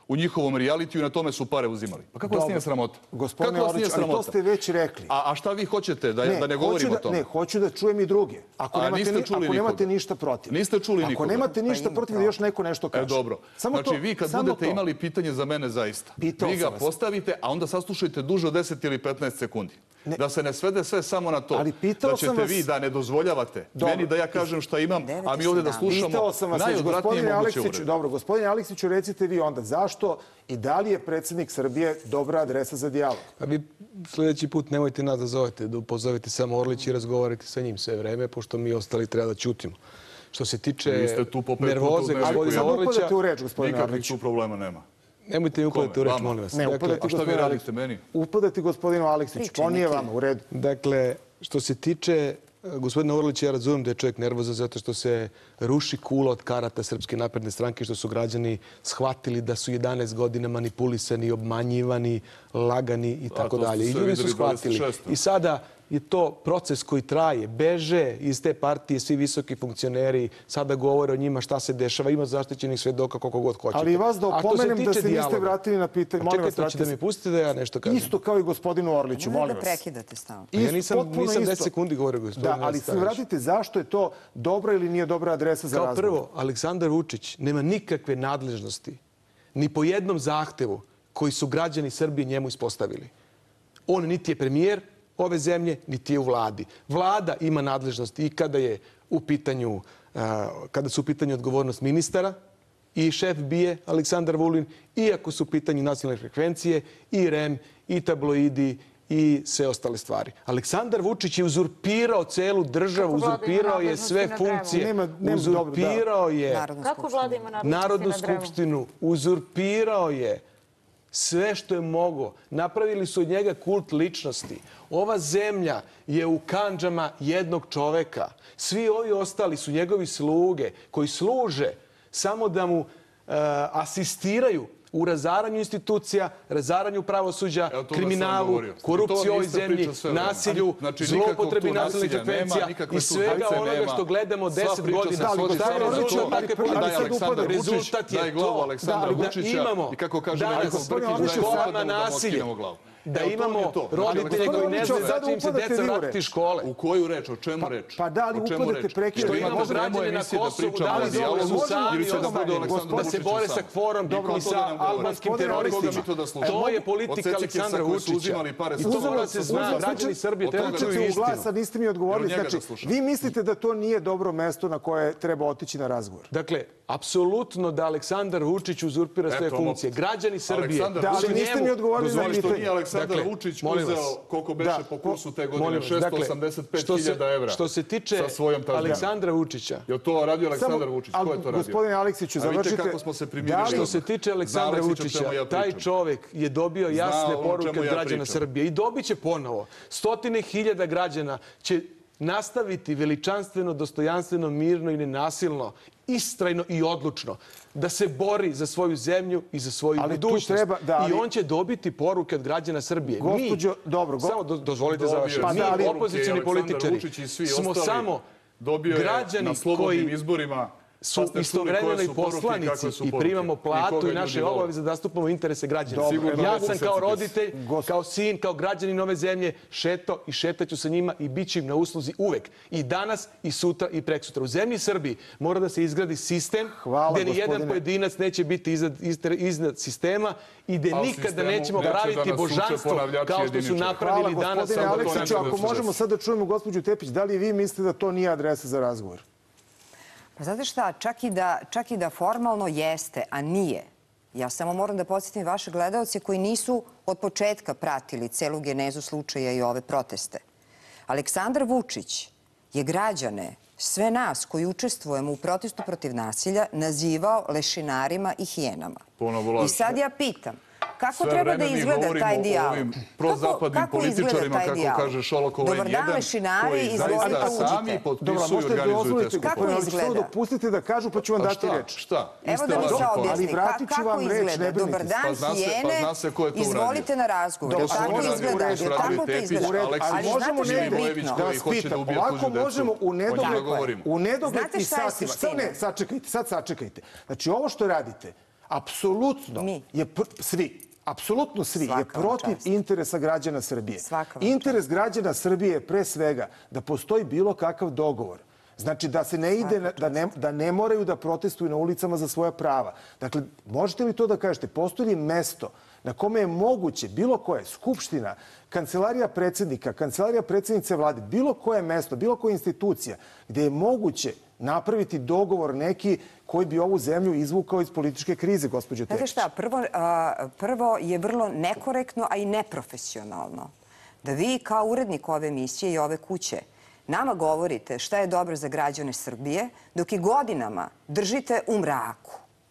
Speaker 4: u njihovom realitiju i na tome su pare uzimali. Pa kako vas nije sramota?
Speaker 1: Gospodine Orliću, ali to ste već rekli.
Speaker 4: A, a šta vi hoćete, da ne, da ne govorimo
Speaker 1: da,
Speaker 4: o tome?
Speaker 1: Ne, hoću da čujem i druge. Ako,
Speaker 4: a
Speaker 1: nemate,
Speaker 4: niste čuli
Speaker 1: ako nemate ništa protiv.
Speaker 4: Niste čuli
Speaker 1: ako
Speaker 4: nikoga.
Speaker 1: Ako nemate ništa pa protiv da još neko nešto kaže.
Speaker 4: E, dobro.
Speaker 1: Samo
Speaker 4: znači,
Speaker 1: to,
Speaker 4: vi kad
Speaker 1: samo
Speaker 4: budete
Speaker 1: to.
Speaker 4: imali pitanje za mene zaista,
Speaker 1: Pitao
Speaker 4: vi ga
Speaker 1: vas.
Speaker 4: postavite, a onda saslušajte duže od deset ili petnaest sekundi.
Speaker 1: Ne.
Speaker 4: Da se ne svede sve samo na to.
Speaker 1: Ali pitao
Speaker 4: da ćete
Speaker 1: sam vas...
Speaker 4: vi da ne dozvoljavate
Speaker 1: Dobro.
Speaker 4: meni da ja kažem šta imam, a mi ovdje da slušamo
Speaker 1: Pitao sam vas već, gospodine Aleksiću, dobro, gospodine Aleksiću, recite vi onda zašto i da li je predsjednik Srbije dobra adresa za dijalog?
Speaker 3: A vi sljedeći put nemojte nas da zovete, da upozovete samo Orlić i razgovarate sa njim sve vreme, pošto mi ostali treba da ćutimo. Što se tiče nervoze gospodina Orlića...
Speaker 1: Upadate u reč, gospodine
Speaker 4: Nikakvih
Speaker 1: Orliću.
Speaker 4: tu problema nema.
Speaker 3: Nemojte mi upadati u reč, molim vas.
Speaker 1: Ne, upadati
Speaker 4: a šta vi radite meni?
Speaker 1: Upadati gospodinu Aleksiću, to nije vama, u redu.
Speaker 3: Dakle, što se tiče gospodina Orlića, ja razumijem da je čovjek nervozan zato što se ruši kula od karata Srpske napredne stranke, što su građani shvatili da su jedanaest godina manipulisani, obmanjivani, lagani i tako dalje. I ljudi su shvatili. I sada je to proces koji traje. Beže iz te partije svi visoki funkcioneri, sada govore o njima šta se dešava, ima zaštićenih svedoka koliko god hoćete.
Speaker 1: Ali i vas da opomenem da se niste vratili na pitanje.
Speaker 3: Molim vas, hoćete mi pustiti da ja nešto kažem?
Speaker 1: Isto kao i gospodinu Orliću, molim vas.
Speaker 2: Da prekidate stalno.
Speaker 3: Ja nisam deset sekundi govorio, gospodine.
Speaker 1: Da, ali se vratite zašto je to dobra ili nije dobra adresa za razgovor.
Speaker 3: Kao prvo, Aleksandar Vučić nema nikakve nadležnosti ni po jednom zahtevu koji su građani Srbije njemu ispostavili. On niti je premijer ove zemlje, niti je u vladi. Vlada ima nadležnost i kada je u pitanju, kada su u pitanju odgovornost ministara i šef B I A Aleksandar Vulin, i ako su u pitanju nacionalne frekvencije, i R E M, i tabloidi, i sve ostale stvari. Aleksandar Vučić je uzurpirao celu državu, uzurpirao je sve funkcije, uzurpirao je Narodnu skupštinu, uzurpirao je sve što je mogo. Napravili su od njega kult ličnosti. Ova zemlja je u kandžama jednog čoveka. Svi ovi ostali su njegovi sluge koji služe samo da mu asistiraju u razaranju institucija, razaranju pravosuđa, kriminalu, korupciji u ovoj zemlji, nasilju, zloupotrebi nacionalnih frekvencija i svega onoga što gledamo deset godina. Rezultat je to da imamo danas u školama nasilje. Da imamo roditelje koji ne znaju da će im se deca vratiti iz škole.
Speaker 4: U koju reč? O čemu reč?
Speaker 1: Pa da li upadate prekidati?
Speaker 3: Što imamo građane na Kosovu, da li su sami da se bore sa kvorom i sa albanskim teroristima. To je politika Aleksandra Vučića. I to mora se zna. Građani Srbije treba da čuju istinu.
Speaker 1: Sad niste mi odgovorili. Znači, vi mislite da to nije dobro mesto na koje treba otići na razgovor?
Speaker 3: Dakle, apsolutno da Aleksandar Vučić uzurpira sve funkcije. Građani Srbije...
Speaker 1: Da, ali niste mi odgovorili na pitanje.
Speaker 4: Aleksandar Vučić uzeo, koliko beše po kursu te godine, šesto osamdeset pet hiljada evra.
Speaker 3: Što se tiče Aleksandra Vučića...
Speaker 4: Je to radio Aleksandar Vučić? Ko je to radio?
Speaker 1: Gospodine Aleksiću, završite...
Speaker 4: A vidite kako smo se primirili.
Speaker 3: Što se tiče Aleksandra Vučića, taj čovek je dobio jasne poruke od građana Srbije. I dobit će ponovo. Stotine hiljada građana će nastaviti veličanstveno, dostojanstveno, mirno i nenasilno, istrajno i odlučno da se bori za svoju zemlju i za svoju budućnost. I on će dobiti poruke od građana Srbije. Mi, samo dozvolite završiti, mi opozicijni političari smo samo građani koji su istovremeno i poslanici i primamo platu i naše obaveze da zastupamo interese građana. Ja sam kao roditelj, kao sin, kao građanin ove zemlje šetao i šetaću sa njima i bit ću im na usluzi uvek. I danas, i sutra, i preksutra. U zemlji Srbiji mora da se izgradi sistem gde ni jedan pojedinac neće biti iznad sistema i gde nikada nećemo praviti božanstvo kao što su napravili danas.
Speaker 1: Gospodine Aleksiću, ako možemo sad da čujemo gospođu Tepić, da li vi mislite da to nije adresa za razgovor?
Speaker 2: Pa znate šta, čak i, da, čak i da formalno jeste, a nije, ja samo moram da podsjetim vaše gledalce koji nisu od početka pratili celu genezu slučaja i ove proteste. Aleksandar Vučić je građane, sve nas koji učestvujemo u protestu protiv nasilja, nazivao lešinarima i hijenama. I sad ja pitam, kako treba da izgleda taj dijalog?
Speaker 4: Prozapadnim političarima, kako kaže Šolokova en jedan, koji zaista sami potpisuju i organizuju te skupove.
Speaker 2: Kako izgleda?
Speaker 1: Dopustite da kažu, pa ću vam dati reč.
Speaker 4: Šta?
Speaker 2: Evo da mi se objasni. Kako izgleda? Dobar dan, hijene, izvolite na razgovor. Tako izgleda. Tako to izgleda. Ali znate što je bitno?
Speaker 1: Da vas pitam, ovako možemo u nedogled i satima. Ne, sačekajte, sad sačekajte. Znači, ovo što radite, apsolutno
Speaker 2: Mi.
Speaker 1: je pr- svi, apsolutno svi
Speaker 2: Svaka
Speaker 1: je
Speaker 2: vam
Speaker 1: protiv
Speaker 2: čast.
Speaker 1: interesa građana Srbije.
Speaker 2: Svaka vam
Speaker 1: Interes građana Srbije je pre svega da postoji bilo kakav dogovor. Znači da se ne ide, na- da ne, da ne moraju da protestuju na ulicama za svoja prava. Dakle, možete li to da kažete? Postoji li mesto na kome je moguće, bilo koje, Skupština, Kancelarija predsjednika, Kancelarija predsjednice vlade, bilo koje mesto, bilo koja institucija gde je moguće napraviti dogovor neki koji bi ovu zemlju izvukao iz političke krize, gospođo Tepić?
Speaker 2: Znate šta, prvo, a, prvo je vrlo nekorektno, a i neprofesionalno da vi kao urednik ove emisije i ove kuće nama govorite šta je dobro za građane Srbije, dok i godinama držite u mraku.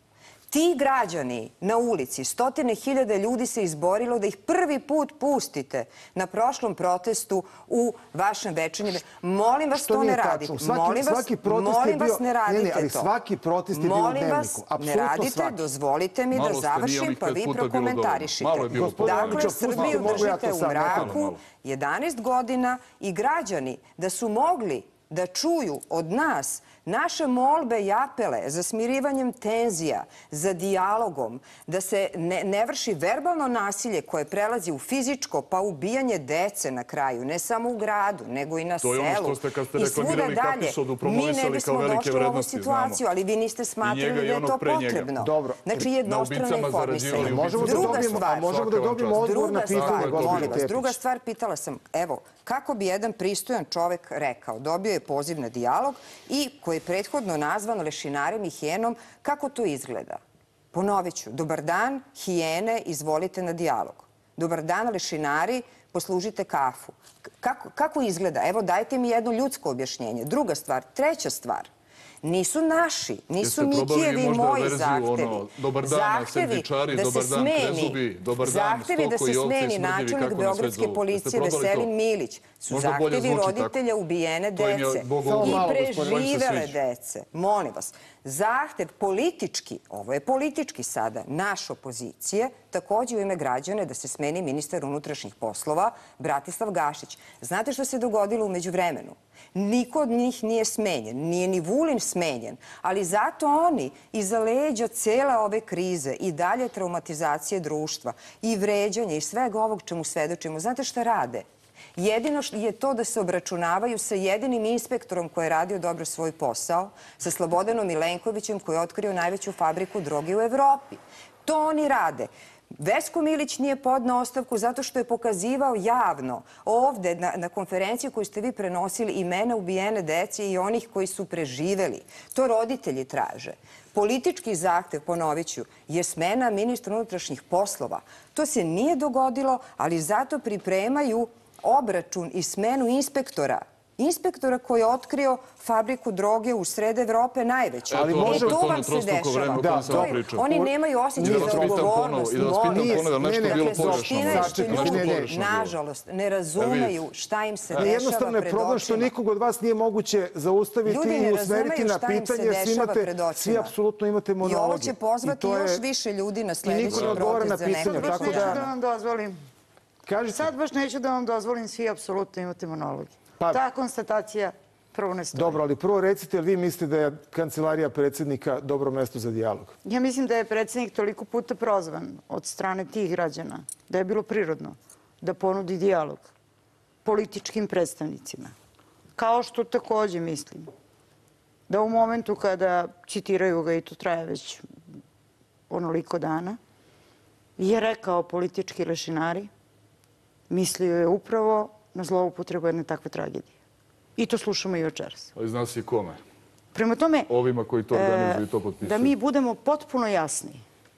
Speaker 2: Ti građani na ulici, stotine hiljade ljudi se izborilo da ih prvi put pustite na prošlom protestu u vašem večernjem. Molim vas,
Speaker 1: Što
Speaker 2: to
Speaker 1: nije
Speaker 2: ne
Speaker 1: tačno.
Speaker 2: radite.
Speaker 1: Svaki-
Speaker 2: Molim vas,
Speaker 1: svaki protest je
Speaker 2: molim vas,
Speaker 1: bio-
Speaker 2: ne radite
Speaker 1: Ne, ne, ali
Speaker 2: to.
Speaker 1: svaki protest je bio u
Speaker 2: Molim vas,
Speaker 1: Dnevniku.
Speaker 2: ne
Speaker 1: Apsolutno
Speaker 2: radite,
Speaker 1: svaki.
Speaker 2: dozvolite mi
Speaker 4: Malo
Speaker 2: da
Speaker 4: ste, nije
Speaker 2: završim,
Speaker 4: onih
Speaker 2: pa
Speaker 4: pet
Speaker 2: vi
Speaker 4: puta bilo
Speaker 2: prokomentarišite.
Speaker 4: dovoljno. Malo je bilo
Speaker 1: Gospodine
Speaker 2: Dakle,
Speaker 1: Orliću, pustite,
Speaker 2: Srbiju
Speaker 1: mogu ja to
Speaker 2: držite u
Speaker 1: sad,
Speaker 2: mraku
Speaker 4: malo, malo.
Speaker 2: jedanaest godina i građani da su mogli da čuju od nas naše molbe i apele za smirivanjem tenzija, za dijalogom, da se ne, ne vrši verbalno nasilje koje prelazi u fizičko, pa ubijanje dece na kraju, ne samo u gradu, nego i na
Speaker 4: To je ono
Speaker 2: selu.
Speaker 4: što ste kad ste
Speaker 2: I svuda
Speaker 4: reklamirali
Speaker 2: dalje.
Speaker 4: Kapisodu
Speaker 2: Mi
Speaker 4: promovisali
Speaker 2: ne
Speaker 4: kao
Speaker 2: bismo
Speaker 4: velike
Speaker 2: došli u ovu
Speaker 4: vrednosti,
Speaker 2: situaciju,
Speaker 4: znamo.
Speaker 2: ali vi niste
Speaker 4: I
Speaker 2: smatrali
Speaker 4: njega i
Speaker 2: da je
Speaker 4: onog
Speaker 2: to
Speaker 4: pre njega.
Speaker 2: potrebno.
Speaker 1: Dobro.
Speaker 2: Znači,
Speaker 4: Na
Speaker 2: jednostrano
Speaker 4: ubicama
Speaker 2: informisanje.
Speaker 4: zarađivali
Speaker 1: Možemo da
Speaker 2: Druga
Speaker 1: dobijemo, a
Speaker 2: stvar,
Speaker 1: možemo da
Speaker 4: Svaka vam
Speaker 1: dobijemo
Speaker 4: čast.
Speaker 1: odgovor na
Speaker 2: Druga
Speaker 1: pitanje,
Speaker 2: stvar,
Speaker 1: gospođo
Speaker 2: molim vas,
Speaker 1: Tepić.
Speaker 2: druga stvar, pitala sam, evo, kako bi jedan pristojan čovek rekao, dobio je poziv na dijalog i koji je prethodno nazvan lešinarem i hijenom, kako to izgleda? Ponovit ću, dobar dan, hijene, izvolite na dijalog. Dobar dan, lešinari, poslužite kafu. Kako, kako izgleda? Evo, dajte mi jedno ljudsko objašnjenje. Druga stvar, treća stvar. Nisu naši, nisu
Speaker 4: Jeste probali
Speaker 2: Mikijevi i
Speaker 4: možda
Speaker 2: moji
Speaker 4: verziju,
Speaker 2: zahtevi.
Speaker 4: ono, dobar dan,
Speaker 2: Zahtevi
Speaker 4: sendvičari,
Speaker 2: da se
Speaker 4: dobar dan,
Speaker 2: smeni-
Speaker 4: krezubi, dobar dan,
Speaker 2: zahtevi da
Speaker 4: stoko
Speaker 2: se
Speaker 4: i ovce i
Speaker 2: smeni
Speaker 4: smrdljivi,
Speaker 2: načelnik
Speaker 4: kako nas sve
Speaker 2: Beogradske
Speaker 4: zovu.
Speaker 2: policije
Speaker 4: Jeste probali
Speaker 2: Veselin
Speaker 4: to?
Speaker 2: Milić. Su
Speaker 4: Možda bolje
Speaker 2: zahtevi
Speaker 4: zvuči
Speaker 2: roditelja
Speaker 4: tako.
Speaker 2: ubijene
Speaker 4: To im je
Speaker 2: dece
Speaker 4: Bogu
Speaker 1: Samo
Speaker 2: i
Speaker 1: malo, gospodine,
Speaker 2: preživele
Speaker 4: kojim se sviđa.
Speaker 2: dece. Molim vas, zahtev politički, ovo je politički sada, naš opozicije, takođe u ime građane da se smeni ministar unutrašnjih poslova Bratislav Gašić. Znate što se dogodilo umeđu vremenu? Niko od njih nije smenjen, nije ni Vulin smenjen, ali zato oni iza leđa cele ove krize i dalje traumatizacije društva i vređanje i svega ovog čemu svedočimo. Znate šta rade? Jedino je to da se obračunavaju sa jedinim inspektorom koji je radio dobro svoj posao, sa Slobodanom Milenkovićem koji je otkrio najveću fabriku droge u Evropi. To oni rade. Vesko Milić nije podneo ostavku zato što je pokazivao javno ovde na, na konferenciji koju ste vi prenosili imena ubijene dece i onih koji su preživeli. To roditelji traže. Politički zahtev, ponovit ću, je smena ministra unutrašnjih poslova. To se nije dogodilo, ali zato pripremaju obračun i smenu inspektora. Inspektora koji je otkrio fabriku droge u sred Evrope najveću.
Speaker 1: Ali
Speaker 4: Eto,
Speaker 1: može-
Speaker 4: opet
Speaker 2: to
Speaker 4: ono
Speaker 2: vam se
Speaker 4: trostruko vreme
Speaker 2: dešava.
Speaker 4: o kojem
Speaker 1: Da,
Speaker 4: sam
Speaker 2: To je-
Speaker 4: pričao.
Speaker 2: Oni nemaju
Speaker 4: I
Speaker 2: osjećaj
Speaker 4: da
Speaker 2: za
Speaker 4: vas pitam ponovo,
Speaker 2: odgovornost.
Speaker 4: i da vas pitam
Speaker 2: molim vas.
Speaker 4: ponovo, da nešto
Speaker 1: Ne, ne,
Speaker 4: bilo
Speaker 1: dakle,
Speaker 4: pogrešno.
Speaker 2: Suština je što
Speaker 1: Sačekajte,
Speaker 4: Nešto
Speaker 1: ne, ne.
Speaker 4: pogrešno bilo.
Speaker 2: nažalost, ne razumeju šta im se
Speaker 1: Ne,
Speaker 2: dešava
Speaker 1: jednostavno je
Speaker 2: pred
Speaker 1: problem što
Speaker 2: očima.
Speaker 1: nikog od vas nije moguće zaustaviti
Speaker 2: Ljudi ne
Speaker 1: i usmeriti
Speaker 2: razumeju
Speaker 1: na
Speaker 2: šta im se
Speaker 1: pitanje, jer svi
Speaker 2: dešava
Speaker 1: imate,
Speaker 2: pred
Speaker 1: svi
Speaker 2: očima.
Speaker 1: apsolutno imate
Speaker 2: I
Speaker 1: monologe.
Speaker 2: ovo će pozvati
Speaker 1: to je-
Speaker 2: još više ljudi na
Speaker 1: niko
Speaker 2: sledeći
Speaker 1: ne odgovara na
Speaker 2: protest za
Speaker 1: pitanje,
Speaker 2: nekoliko
Speaker 5: Baš
Speaker 1: tako
Speaker 5: neću
Speaker 1: da-
Speaker 5: da vam dozvolim.
Speaker 1: Kažite,
Speaker 5: Sad baš neću da vam dozvolim, svi apsolutno imate monologi.
Speaker 1: Pa-
Speaker 5: Ta konstatacija prvo ne stoji.
Speaker 1: dobro, ali prvo recite, jel vi mislite da je kancelarija predsjednika dobro mesto za dijalog?
Speaker 5: Ja mislim da je predsjednik toliko puta prozvan od strane tih građana da je bilo prirodno da ponudi dijalog političkim predstavnicima. Kao što takođe mislim da u momentu kada citiraju ga, i to traje već onoliko dana, je rekao politički lešinari, mislio je upravo na zloupotrebu jedne takve tragedije. I to slušamo i večeras.
Speaker 4: Ali zna se i kome.
Speaker 5: Prema tome,
Speaker 4: Ovima koji to organizuju i to
Speaker 5: da
Speaker 4: potpisuju.
Speaker 5: mi budemo potpuno jasni,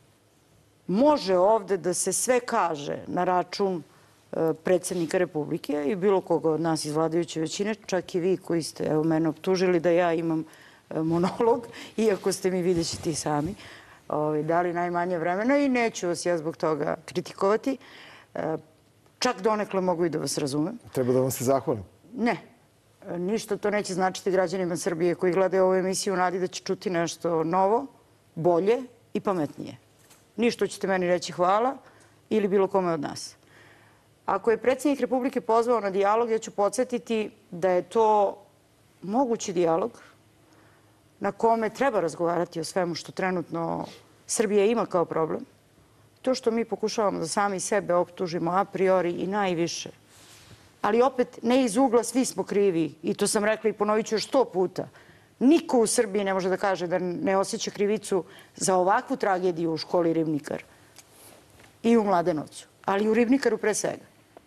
Speaker 5: može ovde da se sve kaže na račun e, predsjednika Republike i bilo koga od nas iz vladajuće većine, čak i vi koji ste evo, mene optužili da ja imam e, monolog, iako ste mi, vidjet ćete i sami, ovaj, dali najmanje vremena i neću vas ja zbog toga kritikovati. E, čak donekle mogu i da vas razumem.
Speaker 1: Treba da vam se zahvalim.
Speaker 5: Ne. Ništa to neće značiti građanima Srbije koji gledaju ovu emisiju u nadi da će čuti nešto novo, bolje i pametnije. Ništa ćete meni reći hvala ili bilo kome od nas. Ako je predsjednik Republike pozvao na dijalog, ja ću podsjetiti da je to mogući dijalog na kome treba razgovarati o svemu što trenutno Srbija ima kao problem, to što mi pokušavamo da sami sebe optužimo a priori i najviše, ali opet ne iz ugla svi smo krivi, i to sam rekla i ponovit ću još sto puta. Niko u Srbiji ne može da kaže da ne osjeća krivicu za ovakvu tragediju u školi Ribnikar i u Mladenovcu, ali u Ribnikaru pre svega.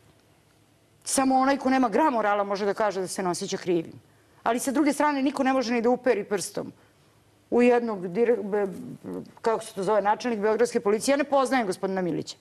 Speaker 5: Samo onaj ko nema gram morala može da kaže da se ne osjeća krivim. Ali sa druge strane niko ne može ni da uperi prstom u jednog, kako se to zove, načelnik Beogradske policije. Ja ne poznajem gospodina Milića.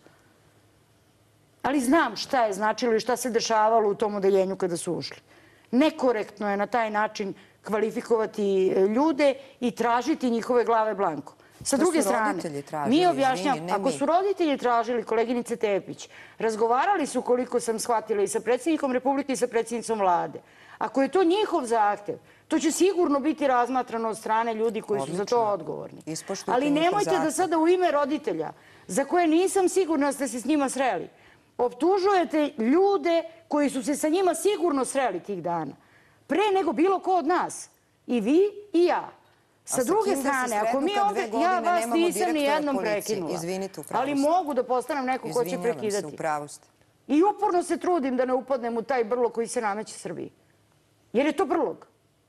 Speaker 5: Ali znam šta je značilo i šta se dešavalo u tom odeljenju kada su ušli. Nekorektno je na taj način kvalifikovati ljude i tražiti njihove glave blanko. Sa druge strane, mi objašnjamo, ako su roditelji tražili, koleginice Tepić, razgovarali su, koliko sam shvatila, i sa predsjednikom Republike i sa predsjednicom vlade. Ako je to njihov zahtev, to će sigurno biti razmatrano od strane ljudi koji su za to odgovorni. Ali nemojte da sada u ime roditelja, za koje nisam sigurna da ste se s njima sreli, optužujete ljude koji su se sa njima sigurno sreli tih dana. Pre nego bilo ko od nas. I vi i ja. Sa druge strane, ako mi ovdje, ja vas nisam ni jednom prekinula, ali mogu da postanem neko ko će prekidati. I uporno se trudim da ne upadnem u taj brlog koji se nameće Srbiji. Jer je to brlog.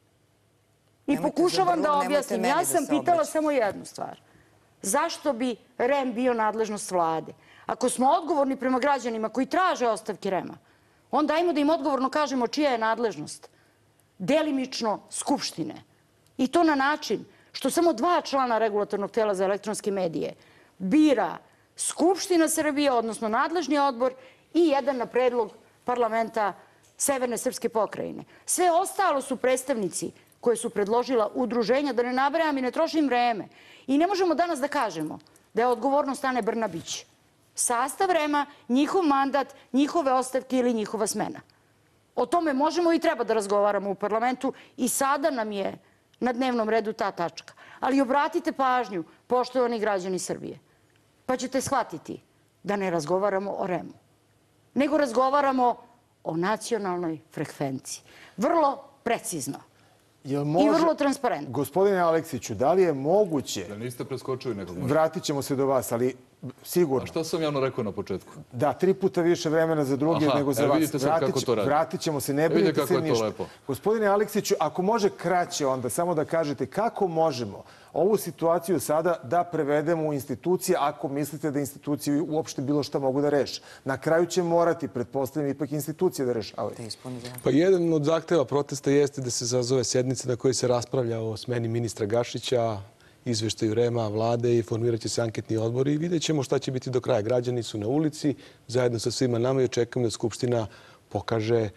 Speaker 5: I pokušavam da objasnim. Ja sam pitala samo jednu stvar. Zašto bi R E M bio nadležnost vlade? Ako smo odgovorni prema građanima koji traže ostavke R E M-a, onda ajmo da im odgovorno kažemo čija je nadležnost. Delimično Skupštine. I to na način što samo dva člana regulatornog tela za elektronske medije bira Skupština Srbije, odnosno nadležni odbor, i jedan na predlog parlamenta Severne Srpske pokrajine. Sve ostalo su predstavnici koje su predložila udruženja, da ne nabrajam i ne trošim vreme. I ne možemo danas da kažemo da je odgovornost Ane Brnabić sastav R E M-a, njihov mandat, njihove ostavke ili njihova smena. O tome možemo i treba da razgovaramo u parlamentu i sada nam je na dnevnom redu ta tačka. Ali obratite pažnju, poštovani građani Srbije, pa ćete shvatiti da ne razgovaramo o R E M-u, nego razgovaramo o nacionalnoj frekvenciji. Vrlo precizno i vrlo transparentno.
Speaker 1: Gospodine Aleksiću, da li je moguće...
Speaker 4: Da niste preskočili nekog možda?
Speaker 1: Vratit ćemo se do vas, ali sigurno...
Speaker 4: A šta sam javno rekao na početku?
Speaker 1: Da, tri puta više vremena za druge nego za vas.
Speaker 4: Vidite sad kako to radi.
Speaker 1: Vratit ćemo se, ne brinite se ništa. Gospodine Aleksiću, ako može kraće onda, samo da kažete kako možemo ovu situaciju sada da prevedemo u institucije ako mislite da institucije uopšte bilo šta mogu da reše. Na kraju će morati, pretpostavljam, ipak institucije da rešavaju.
Speaker 3: Pa jedan od zahteva protesta jeste da se sazove sednica na kojoj se raspravlja o smeni ministra Gašića, izveštaju R E M-a, vlade, i formirat će se anketni odbor i vidjet ćemo šta će biti do kraja. Građani su na ulici zajedno sa svima nama i očekujemo da Skupština pokaže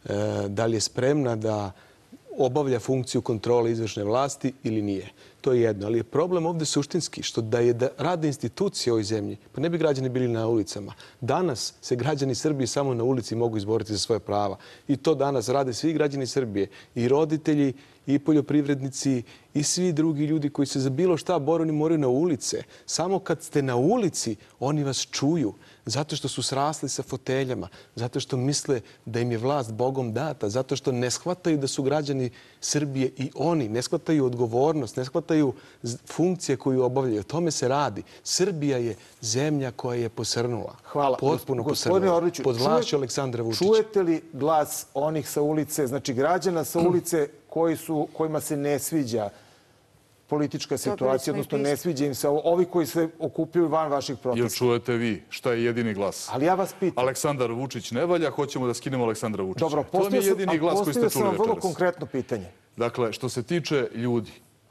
Speaker 3: da li je spremna da obavlja funkciju kontrole izvršne vlasti ili nije. To je jedno. Ali je problem ovdje suštinski, što da je da rade institucije u ovoj zemlji, pa ne bi građani bili na ulicama. Danas se građani Srbije samo na ulici mogu izboriti za svoje prava. I to danas rade svi građani Srbije. I roditelji, i poljoprivrednici, i svi drugi ljudi koji se za bilo šta bore, oni moraju na ulice. Samo kad ste na ulici, oni vas čuju. Zato što su srasli sa foteljama, zato što misle da im je vlast Bogom data, zato što ne shvataju da su građani Srbije i oni, ne shvataju odgovornost, ne shvataju funkcije koju obavljaju. O tome se radi. Srbija je zemlja koja je posrnula.
Speaker 1: Hvala.
Speaker 3: Potpuno posrnula. Pod vlašću Aleksandra Vučića.
Speaker 1: Čujete li glas onih sa ulice, znači građana sa ulice kojima se ne sviđa politička situacija, odnosno ne sviđa im se ovi koji se okupljaju van vaših protesta?
Speaker 4: Jel čujete vi šta je jedini glas?
Speaker 1: Ali ja vas pitam.
Speaker 4: Aleksandar Vučić ne valja, hoćemo da skinemo Aleksandra Vučića.
Speaker 1: Dobro, postavio sam vam vrlo konkretno pitanje.
Speaker 4: Dakle, što se tiče ljudi